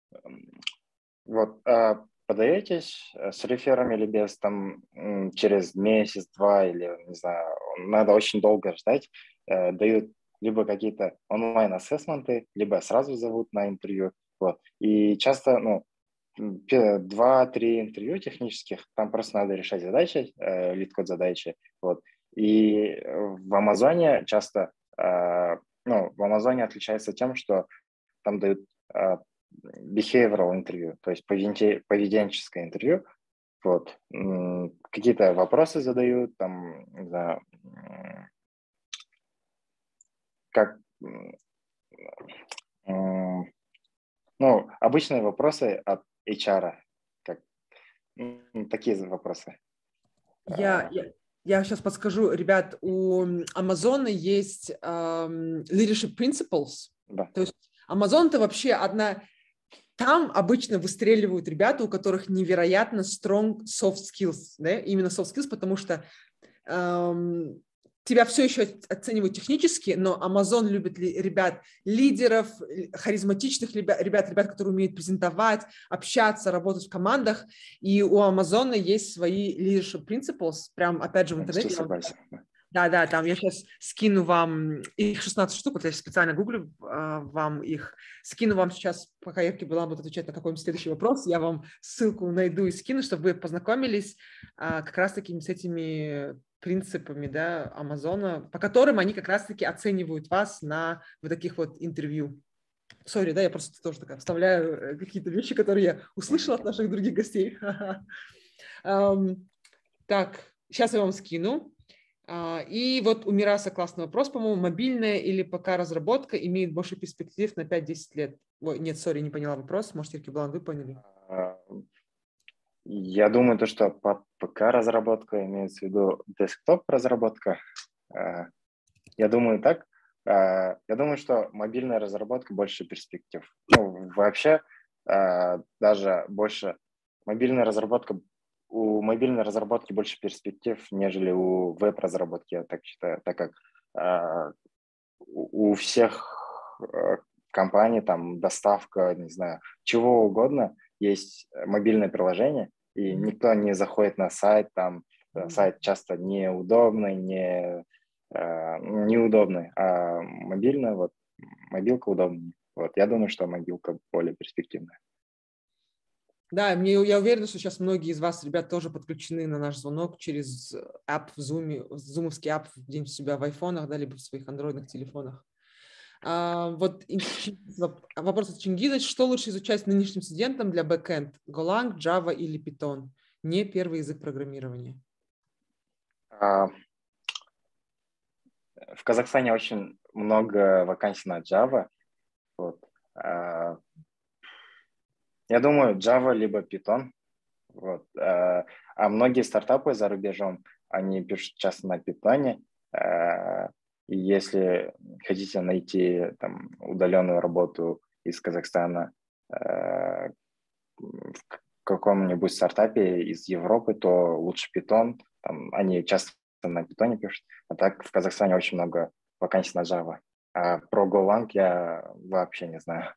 вот, а, подаетесь с реферами или без, там, через месяц, два или, не знаю, надо очень долго ждать, дают либо какие-то онлайн-ассессменты, либо сразу зовут на интервью. Вот. И часто, ну, два-три интервью технических, там просто надо решать задачи, э, лид-код задачи. Вот. И в Амазоне часто, э, ну, в Амазоне отличается тем, что там дают э, behavioral интервью, то есть поведенческое интервью. Вот. Какие-то вопросы задают, там, не знаю, как, ну, обычные вопросы от эйч ар, как, такие вопросы. Я, я, я сейчас подскажу, ребят, у Amazon есть um, leadership principles, да. То есть Amazon это вообще одна... Там обычно выстреливают ребята, у которых невероятно strong soft skills, да, именно soft skills, потому что эм, тебя все еще оценивают технически, но Amazon любит ли, ребят, лидеров, харизматичных ребят, ребят, ребят, которые умеют презентовать, общаться, работать в командах, и у Amazon есть свои leadership principles, прям, опять же, в интернете. Согласен. Да, да, там я сейчас скину вам их шестнадцать штук, вот я специально гуглю а, вам их, скину вам сейчас, пока Ерки была будет отвечать на какой-нибудь следующий вопрос, я вам ссылку найду и скину, чтобы вы познакомились а, как раз-таки с этими принципами, да, Амазона, по которым они как раз-таки оценивают вас на вот таких вот интервью. Сори, да, я просто тоже такая вставляю какие-то вещи, которые я услышала от наших других гостей. Так, сейчас я вам скину. И вот у Мираса классный вопрос, по-моему, мобильная или ПК разработка имеет больше перспектив на пять-десять лет? Ой, нет, сори, не поняла вопрос. Может, Еркебулан, вы поняли? Я думаю, то, что под ПК разработка имеется в виду десктоп разработка. Я думаю так. Я думаю, что мобильная разработка больше перспектив. Ну, вообще, даже больше мобильная разработка у мобильной разработки больше перспектив, нежели у веб-разработки, я так считаю, так как э, у всех э, компаний там доставка, не знаю, чего угодно, есть мобильное приложение, и mm-hmm. никто не заходит на сайт, там mm-hmm. сайт часто неудобный, не, э, неудобный, а мобильная, вот, мобилка удобнее. Вот, я думаю, что мобилка более перспективная. Да, мне, я уверена, что сейчас многие из вас, ребят, тоже подключены на наш звонок через app в Zoom, зумовский app где-нибудь у себя в айфонах, да, либо в своих андроидных телефонах. А, вот вопрос от Чингиза. Что лучше изучать нынешним студентам для бэкэнд? Golang, Java или Python? Не первый язык программирования. А, в Казахстане очень много вакансий на Java. Вот. А, я думаю, Java либо Python. Вот. А многие стартапы за рубежом, они пишут часто на Python. И если хотите найти там удаленную работу из Казахстана в каком-нибудь стартапе из Европы, то лучше Python. Там они часто на Python пишут. А так в Казахстане очень много вакансий на Java. А про Golang я вообще не знаю.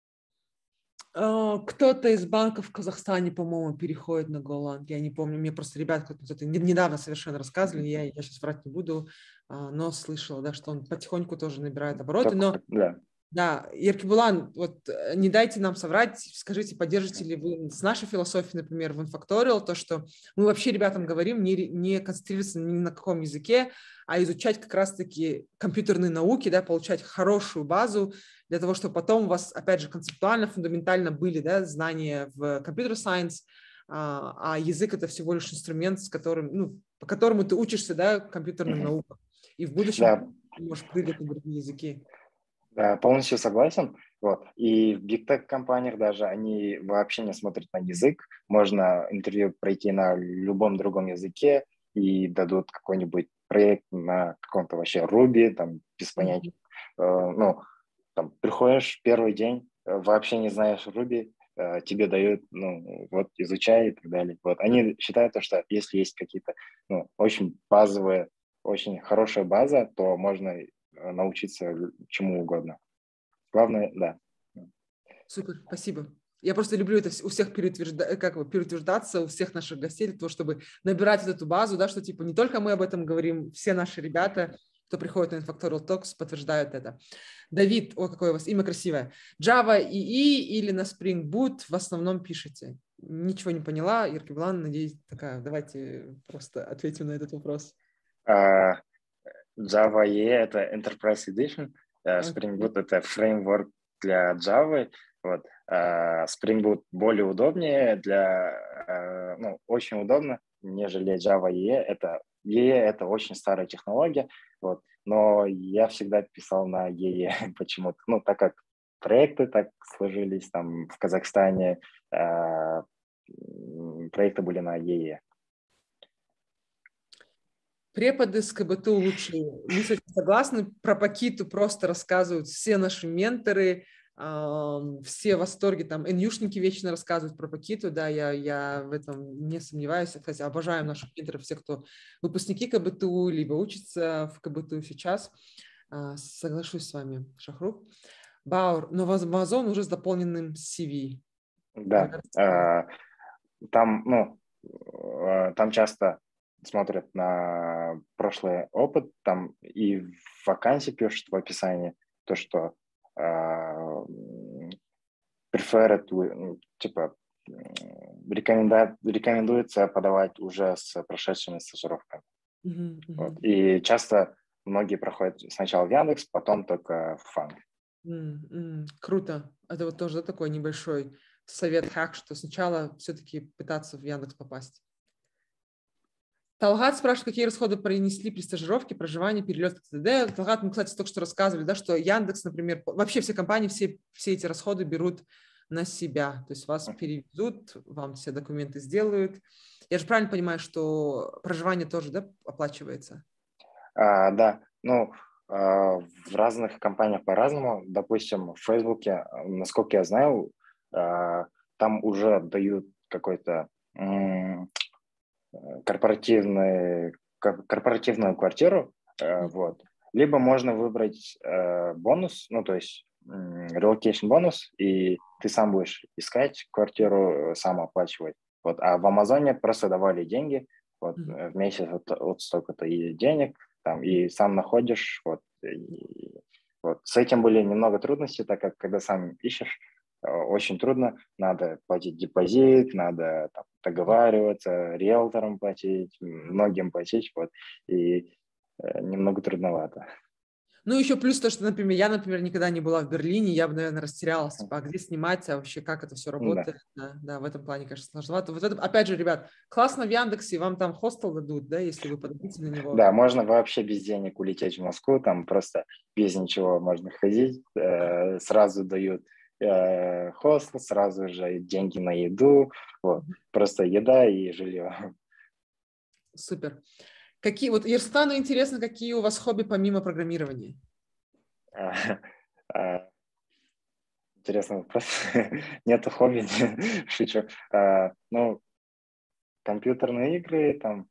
Кто-то из банков в Казахстане, по-моему, переходит на Golang. Я не помню. Мне просто ребята кто-то недавно совершенно рассказывали. Я, я сейчас врать не буду, но слышала, да, что он потихоньку тоже набирает обороты. Но да. Да, Еркебулан, вот не дайте нам соврать, скажите, поддержите ли вы с нашей философией, например, в Infactorial, то, что мы вообще ребятам говорим не, не концентрироваться ни на каком языке, а изучать как раз-таки компьютерные науки, да, получать хорошую базу для того, чтобы потом у вас, опять же, концептуально, фундаментально были, да, знания в computer science, а, а язык – это всего лишь инструмент, с которым, ну, по которому ты учишься, да, компьютерным наукам, и в будущем да. ты можешь прыгать на другие языки. Да, полностью согласен. Вот. И в Big Tech компаниях даже они вообще не смотрят на язык. Можно интервью пройти на любом другом языке и дадут какой-нибудь проект на каком-то вообще Ruby, там, без понятия. Mm-hmm. Ну, там, приходишь первый день, вообще не знаешь Ruby, тебе дают, ну, вот, изучай и так далее. Вот. Они считают, что если есть какие-то, ну, очень базовые, очень хорошая база, то можно научиться чему угодно. Главное, да. Супер, спасибо. Я просто люблю это у всех переутвержда... как бы, переутверждаться, у всех наших гостей, для того, чтобы набирать вот эту базу, да, что типа не только мы об этом говорим, все наши ребята, кто приходит на Infactorial Talks, подтверждают это. Давид, о, какое у вас имя красивое. Java и и или на Spring Boot в основном пишете? Ничего не поняла. Еркебулан, надеюсь, такая. Давайте просто ответим на этот вопрос. Uh, Java и и это Enterprise Edition, uh, Spring Boot okay. это фреймворк для Java. Вот. Uh, Spring Boot более удобнее, для, uh, ну, очень удобно, нежели Java и и. Это, и и это очень старая технология, вот. Но я всегда писал на и и почему-то. Ну, так как проекты так сложились там в Казахстане, uh, проекты были на и и. Преподы с КБТУ лучшие. Мы с этим согласны. Про Пакиту просто рассказывают все наши менторы, все в восторге. Там эн-юшники вечно рассказывают про Пакиту. Да, я, я в этом не сомневаюсь. Кстати, обожаем наших менторов, все, кто выпускники КБТУ, либо учатся в КБТУ сейчас. Соглашусь с вами, Шахрух. Баур, но Amazon уже с дополненным си ви. Да, э, там, ну, э, там часто смотрят на прошлый опыт, там и в вакансии пишут в описании то, что э, preferred, типа, рекоменда, рекомендуется подавать уже с прошедшими стажировками. Uh-huh, uh-huh. Вот. И часто многие проходят сначала в Яндекс, потом только в Фанк. Mm-hmm. Круто. Это вот тоже такой небольшой совет-хак, что сначала все-таки пытаться в Яндекс попасть. Талгат спрашивает, какие расходы принесли при стажировке, проживании, перелет т.д. Талгат, мы, кстати, только что рассказывали, да, что Яндекс, например, вообще все компании, все, все эти расходы берут на себя. То есть вас перевезут, вам все документы сделают. Я же правильно понимаю, что проживание тоже, да, оплачивается? А, да, ну, а, в разных компаниях по-разному. Допустим, в Фейсбуке, насколько я знаю, а, там уже дают какой-то м- корпоративный, корпоративную квартиру, mm-hmm. вот. Либо можно выбрать э, бонус, ну, то есть relocation бонус, и ты сам будешь искать квартиру, сам оплачивать. Вот. А в Амазоне просто давали деньги, вот, mm-hmm. в месяц вот, вот столько-то и денег, там, и сам находишь, вот, и, вот. С этим были немного трудностей, так как когда сам ищешь, очень трудно, надо платить депозит, надо там, договариваться, риэлторам платить, многим платить, вот, и э, немного трудновато. Ну, еще плюс то, что, например, я, например, никогда не была в Берлине, я бы, наверное, растерялась, типа, а где снимать, а вообще как это все работает, да, да, да в этом плане, конечно, сложновато. Вот это, опять же, ребят, классно в Яндексе, вам там хостел дадут, да, если вы подадите на него. Да, можно вообще без денег улететь в Москву, там просто без ничего можно ходить, э, сразу дают э, хостел, сразу же деньги на еду, вот, просто еда и жилье. Супер. Какие, вот, Ерстану интересно, какие у вас хобби помимо программирования? Интересный вопрос. Нету хобби, шучу. Ну, компьютерные игры, там,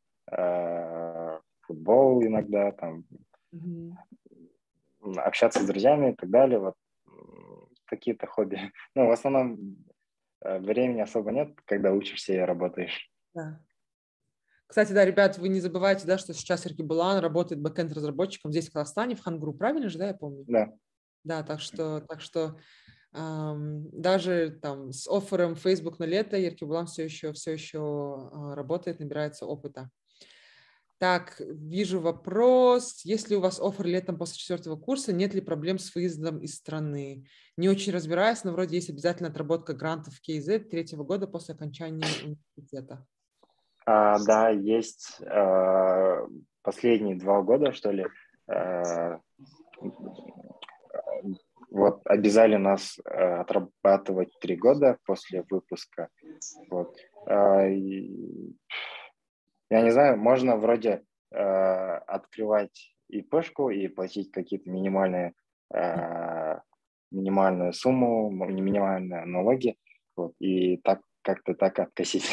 футбол иногда, там, mm-hmm. общаться с друзьями и так далее, вот какие-то хобби. Ну, в основном времени особо нет, когда учишься и работаешь. Да. Кстати, да, ребят, вы не забывайте, да, что сейчас Еркебулан работает бэкэнд-разработчиком здесь, в Казахстане, в Хангру, правильно же, да, я помню? Да. Да, так что, так что эм, даже там с оффером Facebook на лето Еркебулан все еще, все еще э, работает, набирается опыта. Так, вижу вопрос. Есть ли у вас оффер летом после четвертого курса? Нет ли проблем с выездом из страны? Не очень разбираюсь, но вроде есть обязательная отработка грантов кей зет третьего года после окончания университета. А, да, есть э, последние два года, что ли, э, в вот обязали нас э, отрабатывать три года после выпуска. Вот. Э, и, я не знаю, можно вроде э, открывать ИПшку и платить какие-то минимальные, э, минимальную сумму, не минимальные налоги, вот, и так как-то так откосить.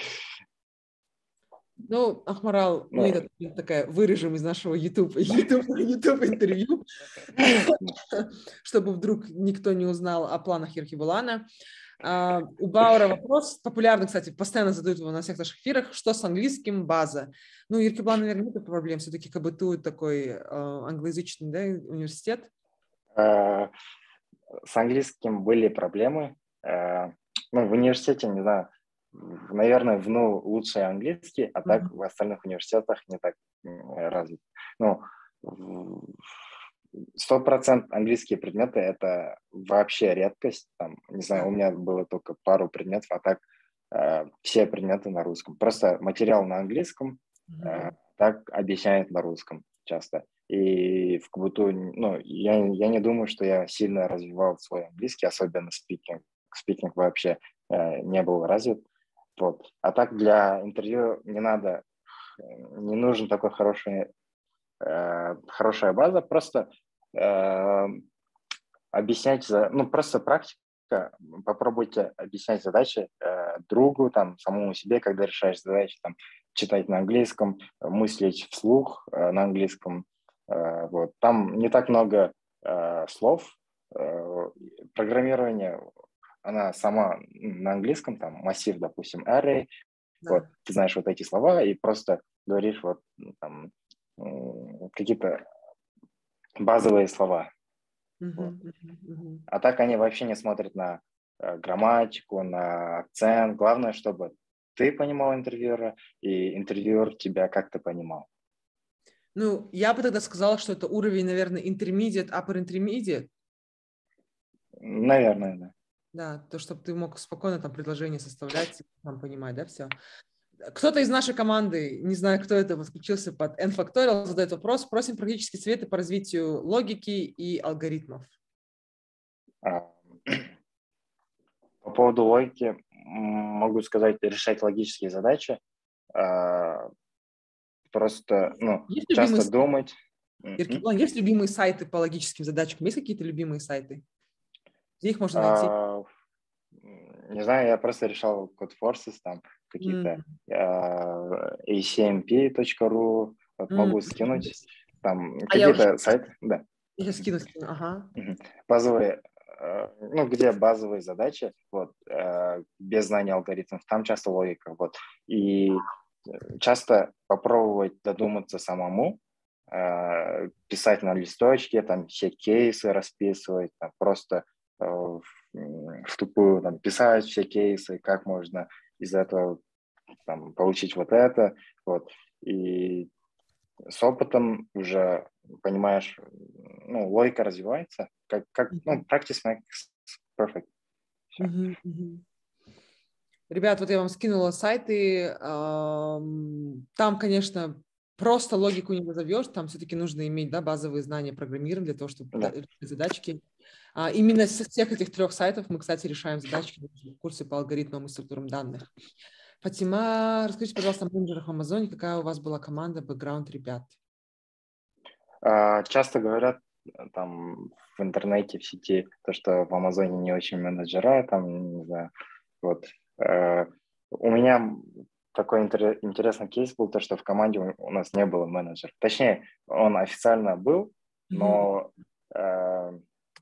Ну, Ахмарал, мы Ну, это такая вырежем из нашего YouTube, YouTube, YouTube интервью, чтобы вдруг никто не узнал о планах Еркебулана. Uh, у Баура вопрос, популярный, кстати, постоянно задают его на всех наших эфирах, что с английским база? Ну, Еркебулан, наверное, нет проблем, все-таки КБТУ такой uh, англоязычный, да, университет. э, с английским были проблемы. Э, ну, в университете, не знаю, наверное, в НУ лучший английский, а так mm-hmm. в остальных университетах не так развит. Ну, сто процентов английские предметы – это вообще редкость. Там, не знаю, у меня было только пару предметов, а так э, все предметы на русском. Просто материал на английском, э, так объясняют на русском часто. И в КБТУ, ну, я, я не думаю, что я сильно развивал свой английский, особенно спикинг. Спикинг вообще э, не был развит. Вот. А так для интервью не надо, не нужен такой хороший, э, хорошая база, просто э, объяснять, ну, просто практика, попробуйте объяснять задачи э, другу, там, самому себе, когда решаешь задачи, там, читать на английском, мыслить вслух э, на английском, э, вот. Там не так много э, слов, э, программирование, она сама на английском, там, массив, допустим, array, да. Вот, ты знаешь вот эти слова и просто говоришь вот там какие-то базовые слова. Uh-huh, вот. uh-huh, uh-huh. А так они вообще не смотрят на э, грамматику, на акцент. Главное, чтобы ты понимал интервьюера, и интервьюер тебя как-то понимал. Ну, я бы тогда сказала, что это уровень, наверное, intermediate, upper intermediate. Наверное, да. Да, то, чтобы ты мог спокойно там предложение составлять, там понимать, да, все. Кто-то из нашей команды, не знаю, кто это, подключился под N-Factorial, задает вопрос. Просим практические советы по развитию логики и алгоритмов. По поводу логики могу сказать, решать логические задачи. Просто, ну, есть часто думать. Еркебулан, есть любимые сайты по логическим задачкам? Есть какие-то любимые сайты? Где их можно найти? А, не знаю, я просто решал CodeForces, там какие-то mm. эй си эм пи точка ру, вот mm. могу скинуть, там а какие-то сайты, да. Я скину, скину, ага. Базовые, ну, где базовые задачи, вот, без знания алгоритмов, там часто логика, вот, и часто попробовать додуматься самому, писать на листочке, там все кейсы расписывать, там, просто в тупую там, писать все кейсы, как можно из этого там, получить вот это, вот, и с опытом уже понимаешь, ну, логика развивается, как, как ну, practice makes perfect. Uh-huh, uh-huh. Ребят, вот я вам скинула сайты, там, конечно, просто логику не назовешь, там все-таки нужно иметь, да, базовые знания программирования для того, чтобы да. решать задачки. А именно с всех этих трех сайтов мы, кстати, решаем задачки в курсе по алгоритмам и структурам данных. Фатима, расскажите, пожалуйста, о менеджерах в Амазоне, какая у вас была команда, бэкграунд ребят? Часто говорят там в интернете, в сети, то, что в Амазоне не очень менеджера, там, не знаю, вот. У меня такой интересный кейс был, то, что в команде у нас не было менеджера. Точнее, он официально был, но, mm-hmm.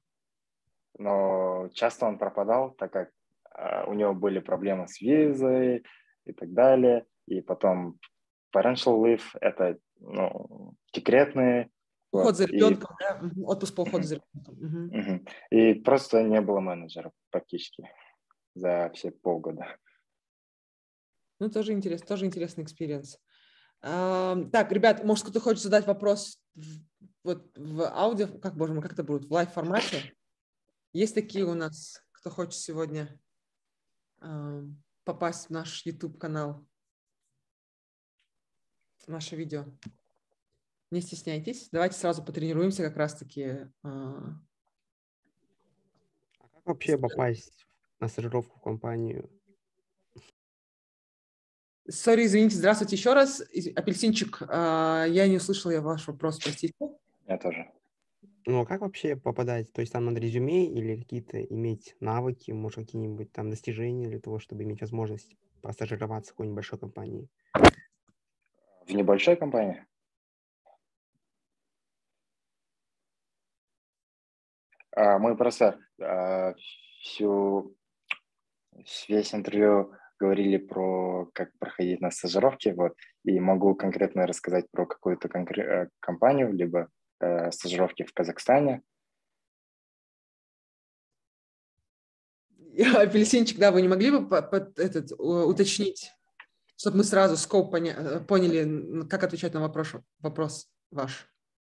но часто он пропадал, так как у него были проблемы с визой и так далее. И потом parental leave – это ну, декретные. Уход вот, за ребенком, и... да? Отпуск по уходу за ребенком. Uh-huh. Uh-huh. И просто не было менеджера практически за все полгода. Ну, тоже интересно, тоже интересный экспириенс. Uh, так, ребят, может, кто-то хочет задать вопрос в, вот в аудио, как, боже мой, как это будет, в лайв-формате? Есть такие у нас, кто хочет сегодня uh, попасть в наш YouTube-канал, в наше видео? Не стесняйтесь. Давайте сразу потренируемся как раз-таки uh, Как вообще попасть на стажировку в компанию? Сори, извините, здравствуйте еще раз. Из- Апельсинчик, а, я не услышала я ваш вопрос, простите. Я тоже. Ну, а как вообще попадать? То есть там надо резюме или какие-то иметь навыки, может, какие-нибудь там достижения для того, чтобы иметь возможность постажироваться в какой-нибудь большой компании? В небольшой компании? А, мы просто а, всю, весь интервью говорили про как проходить на стажировке, вот, и могу конкретно рассказать про какую-то конкре- э, компанию, либо э, стажировки в Казахстане. Апельсинчик, да, вы не могли бы по- по- этот, у- уточнить, чтобы мы сразу скоп поня- э, поняли, н- как отвечать на вопрос, вопрос ваш?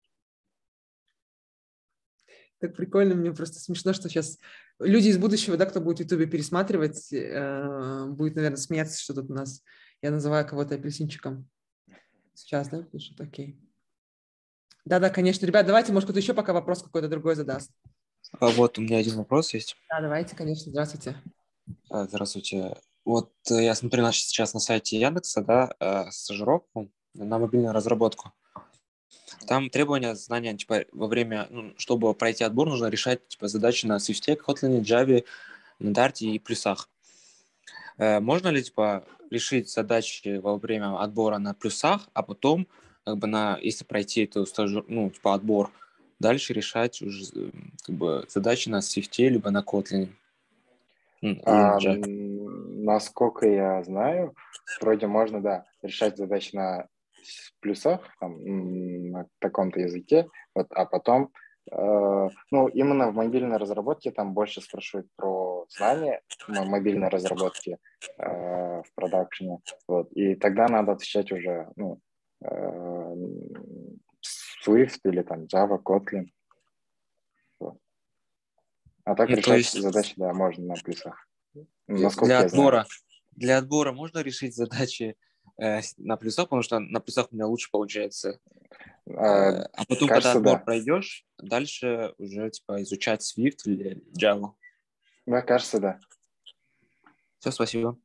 Так прикольно, мне просто смешно, что сейчас люди из будущего, да, кто будет в Ютубе пересматривать, э, будет, наверное, смеяться, что тут у нас, я называю кого-то апельсинчиком. Сейчас, да, пишут, окей. Да-да, конечно. Ребят, давайте, может, кто-то еще пока вопрос какой-то другой задаст. А вот у меня один вопрос есть. Да, давайте, конечно, здравствуйте. А, Здравствуйте. Вот э, я смотрю на- сейчас на сайте Яндекса, да, э, стажировку на мобильную разработку. Там требования, знания, типа, во время, ну, чтобы пройти отбор, нужно решать, типа, задачи на Swift, Kotlin, Java, на Dart и плюсах. Э, Можно ли, типа, решить задачи во время отбора на плюсах, а потом, как бы, на, если пройти эту стажу, ну, типа, отбор, дальше решать уже, э, как бы, задачи на Swift, либо на Kotlin? М, или на А, Java. м, насколько я знаю, вроде можно, да, решать задачи на с- плюсах, там, м, на таком-то языке, вот, а потом, э, ну, именно в мобильной разработке там больше спрашивают про знания м- мобильной разработки э, в продакшене, вот, и тогда надо отвечать уже, ну, э, м, Swift или там Java, Kotlin, вот. А так Ну, то решать есть задачи, да, можно на плюсах, э, насколько для я знаю. отбора, для отбора можно решить задачи э, с- на плюсах, потому что на плюсах у меня лучше получается. А, Э, а потом, когда кажется, отбор да. пройдешь, дальше уже типа изучать Swift или Java. Да, кажется, да. Все, спасибо.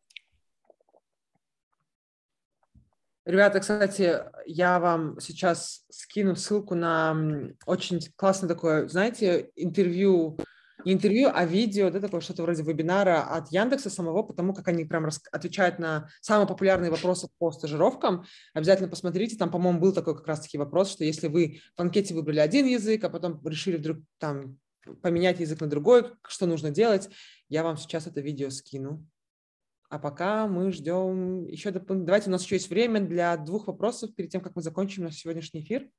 Ребята, кстати, я вам сейчас скину ссылку на м, очень классное такое, знаете, интервью, не интервью, а видео, да, такое что-то вроде вебинара от Яндекса самого, потому как они прям рас- отвечают на самые популярные вопросы по стажировкам. Обязательно посмотрите, там, по-моему, был такой как раз-таки вопрос, что если вы в анкете выбрали один язык, а потом решили вдруг там поменять язык на другой, что нужно делать, я вам сейчас это видео скину. А пока мы ждем еще дополнительно. Давайте, у нас еще есть время для двух вопросов перед тем, как мы закончим наш сегодняшний эфир.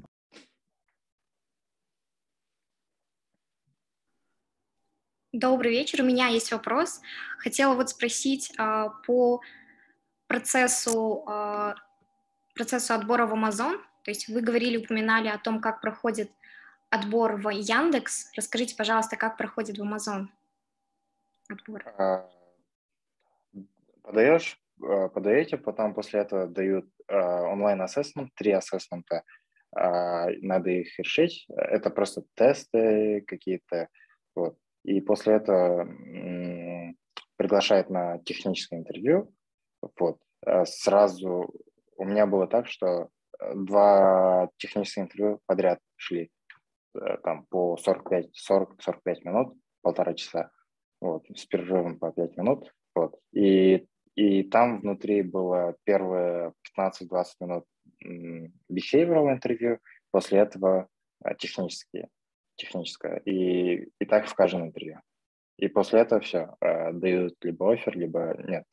Добрый вечер. У меня есть вопрос. Хотела вот спросить а, по процессу, а, процессу отбора в Amazon. То есть вы говорили, упоминали о том, как проходит отбор в Яндекс. Расскажите, пожалуйста, как проходит в Amazon отбор? А, подаешь, а, подаете, потом после этого дают онлайн-ассессмент, три ассессмента, а, надо их решить. Это просто тесты какие-то, вот. И после этого м, приглашают на техническое интервью. Вот. А Сразу у меня было так, что э, два технических интервью подряд шли, э, там по сорок пять сорок сорок пять минут, полтора часа, вот, с перерывом по пять минут, вот, и, и там внутри было первые пятнадцать-двадцать минут м, behavioral интервью, после этого э, технические, техническое, и, и так в каждом интервью. И после этого все, э, дают либо оффер, либо нет.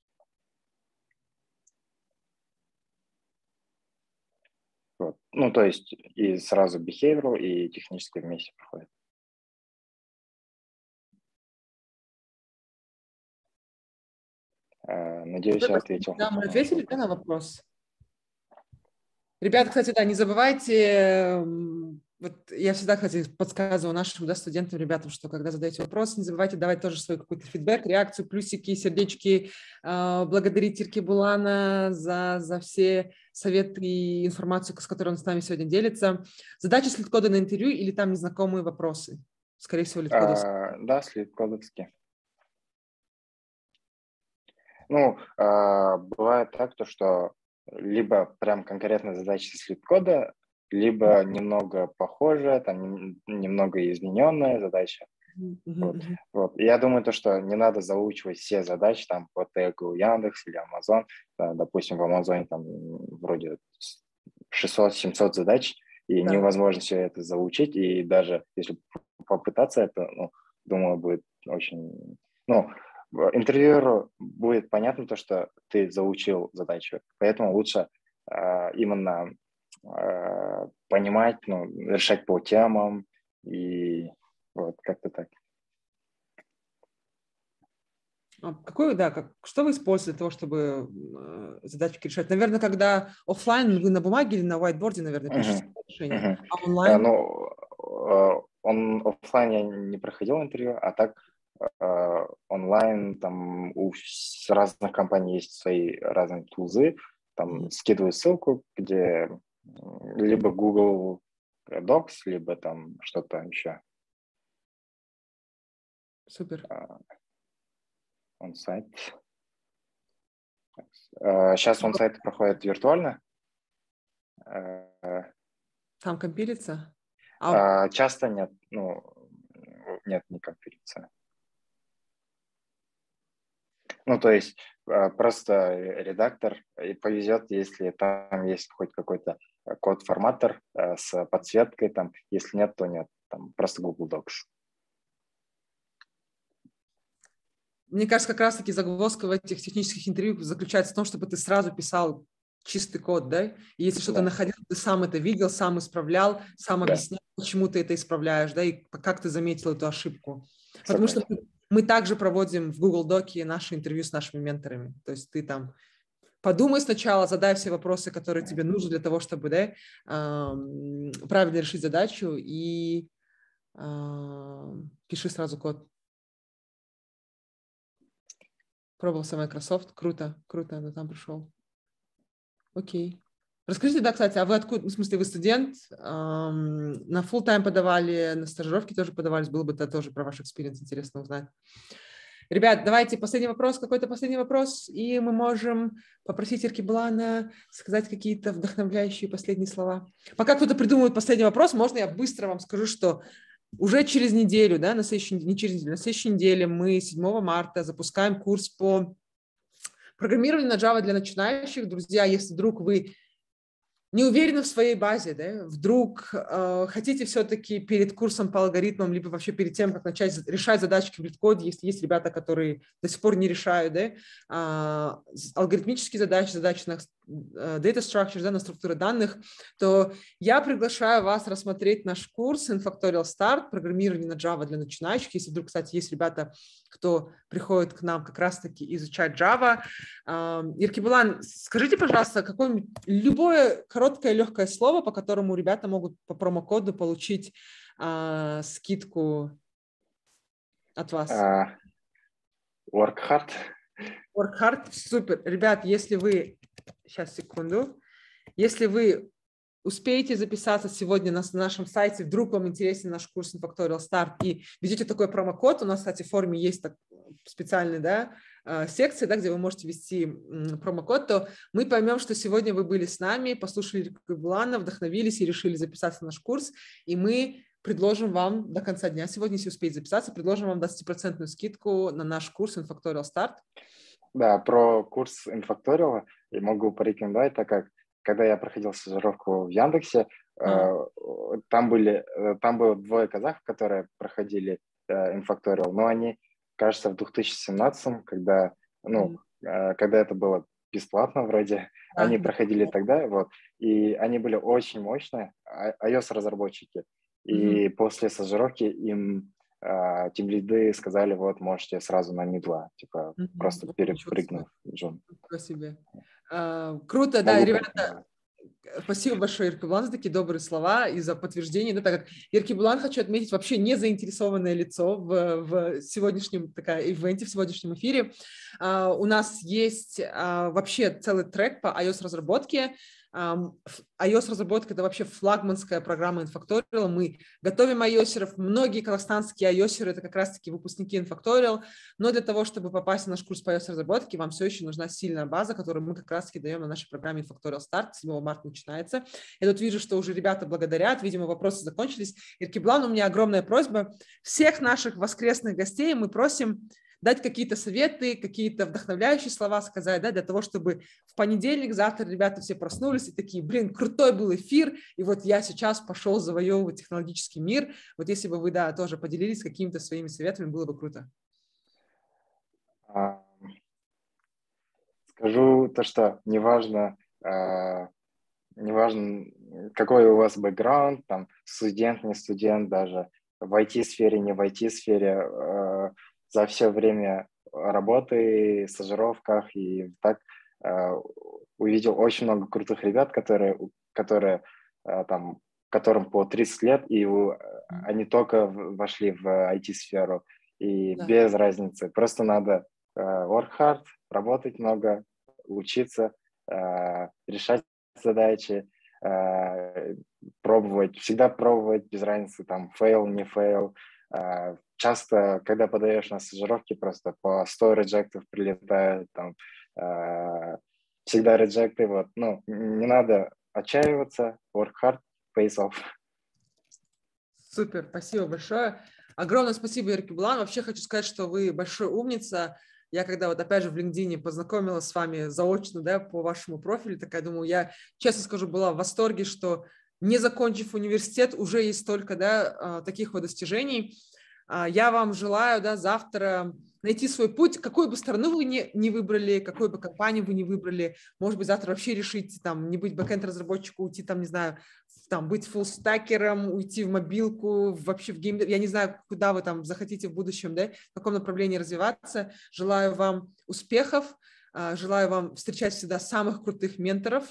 Вот. Ну, то есть и сразу behavioral, и техническое вместе проходит. Э, Надеюсь, я ответил. Да, мы ответили, да, на вопрос. Ребята, кстати, да, не забывайте, м, вот я всегда, кстати, подсказываю нашим, да, студентам, ребятам, что когда задаете вопрос, не забывайте давать тоже свой какой-то фидбэк, реакцию, плюсики, сердечки, э, благодарить Ирки Булана за, за все советы и информацию, с которой он с нами сегодня делится. Задача слит-кода на интервью или там незнакомые вопросы? Скорее всего, лид-кодовские. А, да, лид-кодовские. Ну, а, бывает так, то, что либо прям конкретная задача с лид-кода, либо немного похожая, там немного измененная задача. Mm-hmm. Вот. Вот. Я думаю, то, что не надо заучивать все задачи там по тегу Яндекс или Amazon. Да, допустим, в Amazon там вроде шестьсот-семьсот задач, и да. невозможно все это заучить. И даже если попытаться это, ну, думаю, будет очень... Ну, интервьюеру будет понятно то, что ты заучил задачу. Поэтому лучше э, именно э, понимать, ну, решать по темам и вот как-то так. Какой, да, как, что вы используете для того, чтобы э, задачки решать? Наверное, когда офлайн вы на бумаге или на whiteboard, наверное, пишете uh-huh. решение, uh-huh. а онлайн? Uh, ну, он офлайн я не проходил интервью, а так uh, онлайн, там у разных компаний есть свои разные тулзы, там uh-huh. скидываю ссылку, где либо Google Docs, либо там что-то еще. Супер. Он-сайт. Сейчас он-сайт проходит виртуально. Там компилится? А... Часто нет. Ну, нет, не компилится. Ну, то есть просто редактор, и повезет, если там есть хоть какой-то код-форматор с подсветкой, там, если нет, то нет. Там просто Google Docs. Мне кажется, как раз-таки загвоздка в этих технических интервью заключается в том, чтобы ты сразу писал чистый код, да? И если что-то да. находил, ты сам это видел, сам исправлял, сам да. объяснял, почему ты это исправляешь, да, и как ты заметил эту ошибку. Потому что мы также проводим в Google Доке наши интервью с нашими менторами. То есть ты там подумай сначала, задай все вопросы, которые тебе нужны для того, чтобы, да, правильно решить задачу, и пиши сразу код. Пробовался Microsoft. Круто, круто, но там пришел. Окей. Расскажите, да, кстати, а вы откуда, в смысле, вы студент, эм, на full-time подавали, на стажировки тоже подавались, было бы это тоже про ваш экспириенс интересно узнать. Ребят, давайте последний вопрос, какой-то последний вопрос, и мы можем попросить Еркеблана сказать какие-то вдохновляющие последние слова. Пока кто-то придумывает последний вопрос, можно я быстро вам скажу, что уже через неделю, да, на следующей, не через неделю, на следующей неделе мы седьмого марта запускаем курс по программированию на Java для начинающих. Друзья, если вдруг вы не уверены в своей базе, да, вдруг э, хотите все-таки перед курсом по алгоритмам, либо вообще перед тем, как начать решать задачки в лид-коде, если есть ребята, которые до сих пор не решают, да, э, алгоритмические задачи, задачи на э, data structures, да, на структуры данных, то я приглашаю вас рассмотреть наш курс Infactorial Start, программирование на Java для начинающих. Если вдруг, кстати, есть ребята, кто приходит к нам как раз-таки изучать Java. Э, Еркеблан, скажите, пожалуйста, какое-нибудь любое короткое легкое слово, по которому ребята могут по промокоду получить а, скидку от вас. Uh, work hard. Work hard. Супер. Ребят, если вы... Сейчас, секунду. Если вы успеете записаться сегодня на нашем сайте, вдруг вам интересен наш курс Infactorial Start, и введете такой промокод, у нас, кстати, в форме есть так, специальный, да, секции, да, где вы можете ввести промокод, то мы поймем, что сегодня вы были с нами, послушали Еркеблана, вдохновились и решили записаться на наш курс, и мы предложим вам до конца дня, сегодня, если успеете записаться, предложим вам двадцатипроцентную скидку на наш курс Infactorial Start. Да, про курс Infactorial я могу порекомендовать, так как когда я проходил стажировку в Яндексе, а. э, там, были, там было двое казахов, которые проходили э, Infactorial, но они, кажется, в две тысячи семнадцатом, когда, ну, mm. э, когда это было бесплатно вроде, а, они проходили да. тогда, вот, и они были очень мощные, iOS-разработчики, и mm-hmm. после стажировки им э, тимлиды сказали, вот, можете сразу на мидла, типа, mm-hmm. просто ну, перепрыгнув. Джон. Спасибо. Uh, круто, да, ребята, спасибо большое, Еркеблан, за такие добрые слова и за подтверждение, да, так как Еркеблан, хочу отметить, вообще не заинтересованное лицо в, в сегодняшнем, такая, ивенте, в сегодняшнем эфире. Uh, у нас есть uh, вообще целый трек по iOS-разработке, iOS-разработка — это вообще флагманская программа Infactorial. Мы готовим iOS-еров. Многие казахстанские iOS-еры — это как раз-таки выпускники Infactorial. Но для того, чтобы попасть на наш курс по iOS-разработке, вам все еще нужна сильная база, которую мы как раз-таки даем на нашей программе Infactorial Start. седьмого марта начинается. Я тут вижу, что уже ребята благодарят. Видимо, вопросы закончились. Иркиблан, у меня огромная просьба. Всех наших воскресных гостей мы просим дать какие-то советы, какие-то вдохновляющие слова сказать, да, для того, чтобы в понедельник, завтра ребята все проснулись и такие, блин, крутой был эфир, и вот я сейчас пошел завоевывать технологический мир. Вот если бы вы, да, тоже поделились какими-то своими советами, было бы круто. Скажу то, что неважно, э, неважно, какой у вас бэкграунд, там, студент, не студент даже, в ай ти-сфере, не в ай ти-сфере, э, за все время работы, стажировках и так э, увидел очень много крутых ребят, которые, которые э, там, которым по тридцать лет, и у, они только вошли в ай ти-сферу, и да. Без разницы. Просто надо э, work hard, работать много, учиться, э, решать задачи, э, пробовать, всегда пробовать, без разницы, там, фейл, не фейл. Uh, часто, когда подаешь на стажировки, просто по сто реджектов прилетают, там, uh, всегда реджекты, вот, ну, не надо отчаиваться, work hard, pays off. Супер, спасибо большое. Огромное спасибо, Иркиблан. Вообще хочу сказать, что вы большой умница. Я когда вот опять же в LinkedIn познакомилась с вами заочно, да, по вашему профилю, такая думаю, я, честно скажу, была в восторге, что не закончив университет, уже есть столько, да, таких вот достижений. Я вам желаю, да, завтра найти свой путь, какую бы страну вы не, не выбрали, какую бы компанию вы не выбрали. Может быть, завтра вообще решите там не быть бэкэнд-разработчиком, уйти там, не знаю, там быть фуллстакером, уйти в мобилку, вообще в гейм. Я не знаю, куда вы там захотите в будущем, да, в каком направлении развиваться. Желаю вам успехов, желаю вам встречать всегда самых крутых менторов.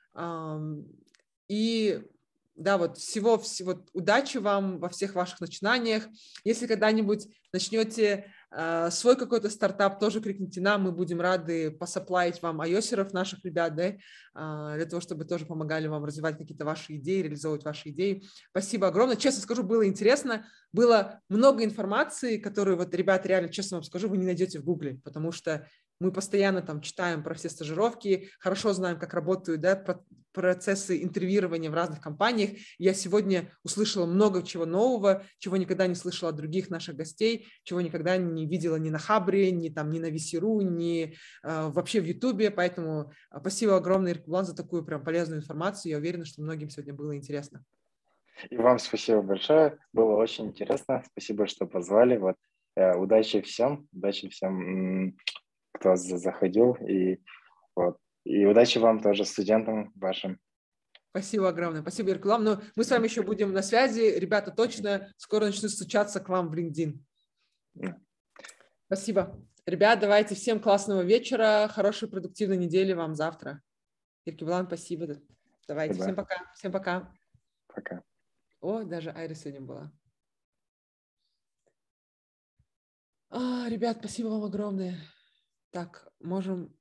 И да, вот всего, всего удачи вам во всех ваших начинаниях. Если когда-нибудь начнете э, свой какой-то стартап, тоже крикните нам, мы будем рады посаплаить вам iOS-еров наших ребят, да, э, для того, чтобы тоже помогали вам развивать какие-то ваши идеи, реализовывать ваши идеи. Спасибо огромное. Честно скажу, было интересно. Было много информации, которую вот, ребята, реально, честно вам скажу, вы не найдете в Гугле, потому что мы постоянно там читаем про все стажировки, хорошо знаем, как работают, да, процессы интервьюирования в разных компаниях. Я сегодня услышала много чего нового, чего никогда не слышала от других наших гостей, чего никогда не видела ни на Хабре, ни, там, ни на ви си точка ру, ни э, вообще в Ютубе. Поэтому спасибо огромное, Иркиблан, за такую прям полезную информацию. Я уверена, что многим сегодня было интересно. И вам спасибо большое. Было очень интересно. Спасибо, что позвали. Вот, э, удачи всем. Удачи всем, кто заходил. И, вот. И удачи вам тоже, студентам вашим. Спасибо огромное. Спасибо, Иркиблан. Но мы с вами еще будем на связи. Ребята точно скоро начнут стучаться к вам в LinkedIn. Спасибо. Ребят, давайте всем классного вечера. Хорошей продуктивной недели вам завтра. Иркиблан, спасибо. Давайте. Спасибо. Всем пока. Всем пока. Пока. О, даже Айра сегодня была. А, ребят, спасибо вам огромное. Так, можем...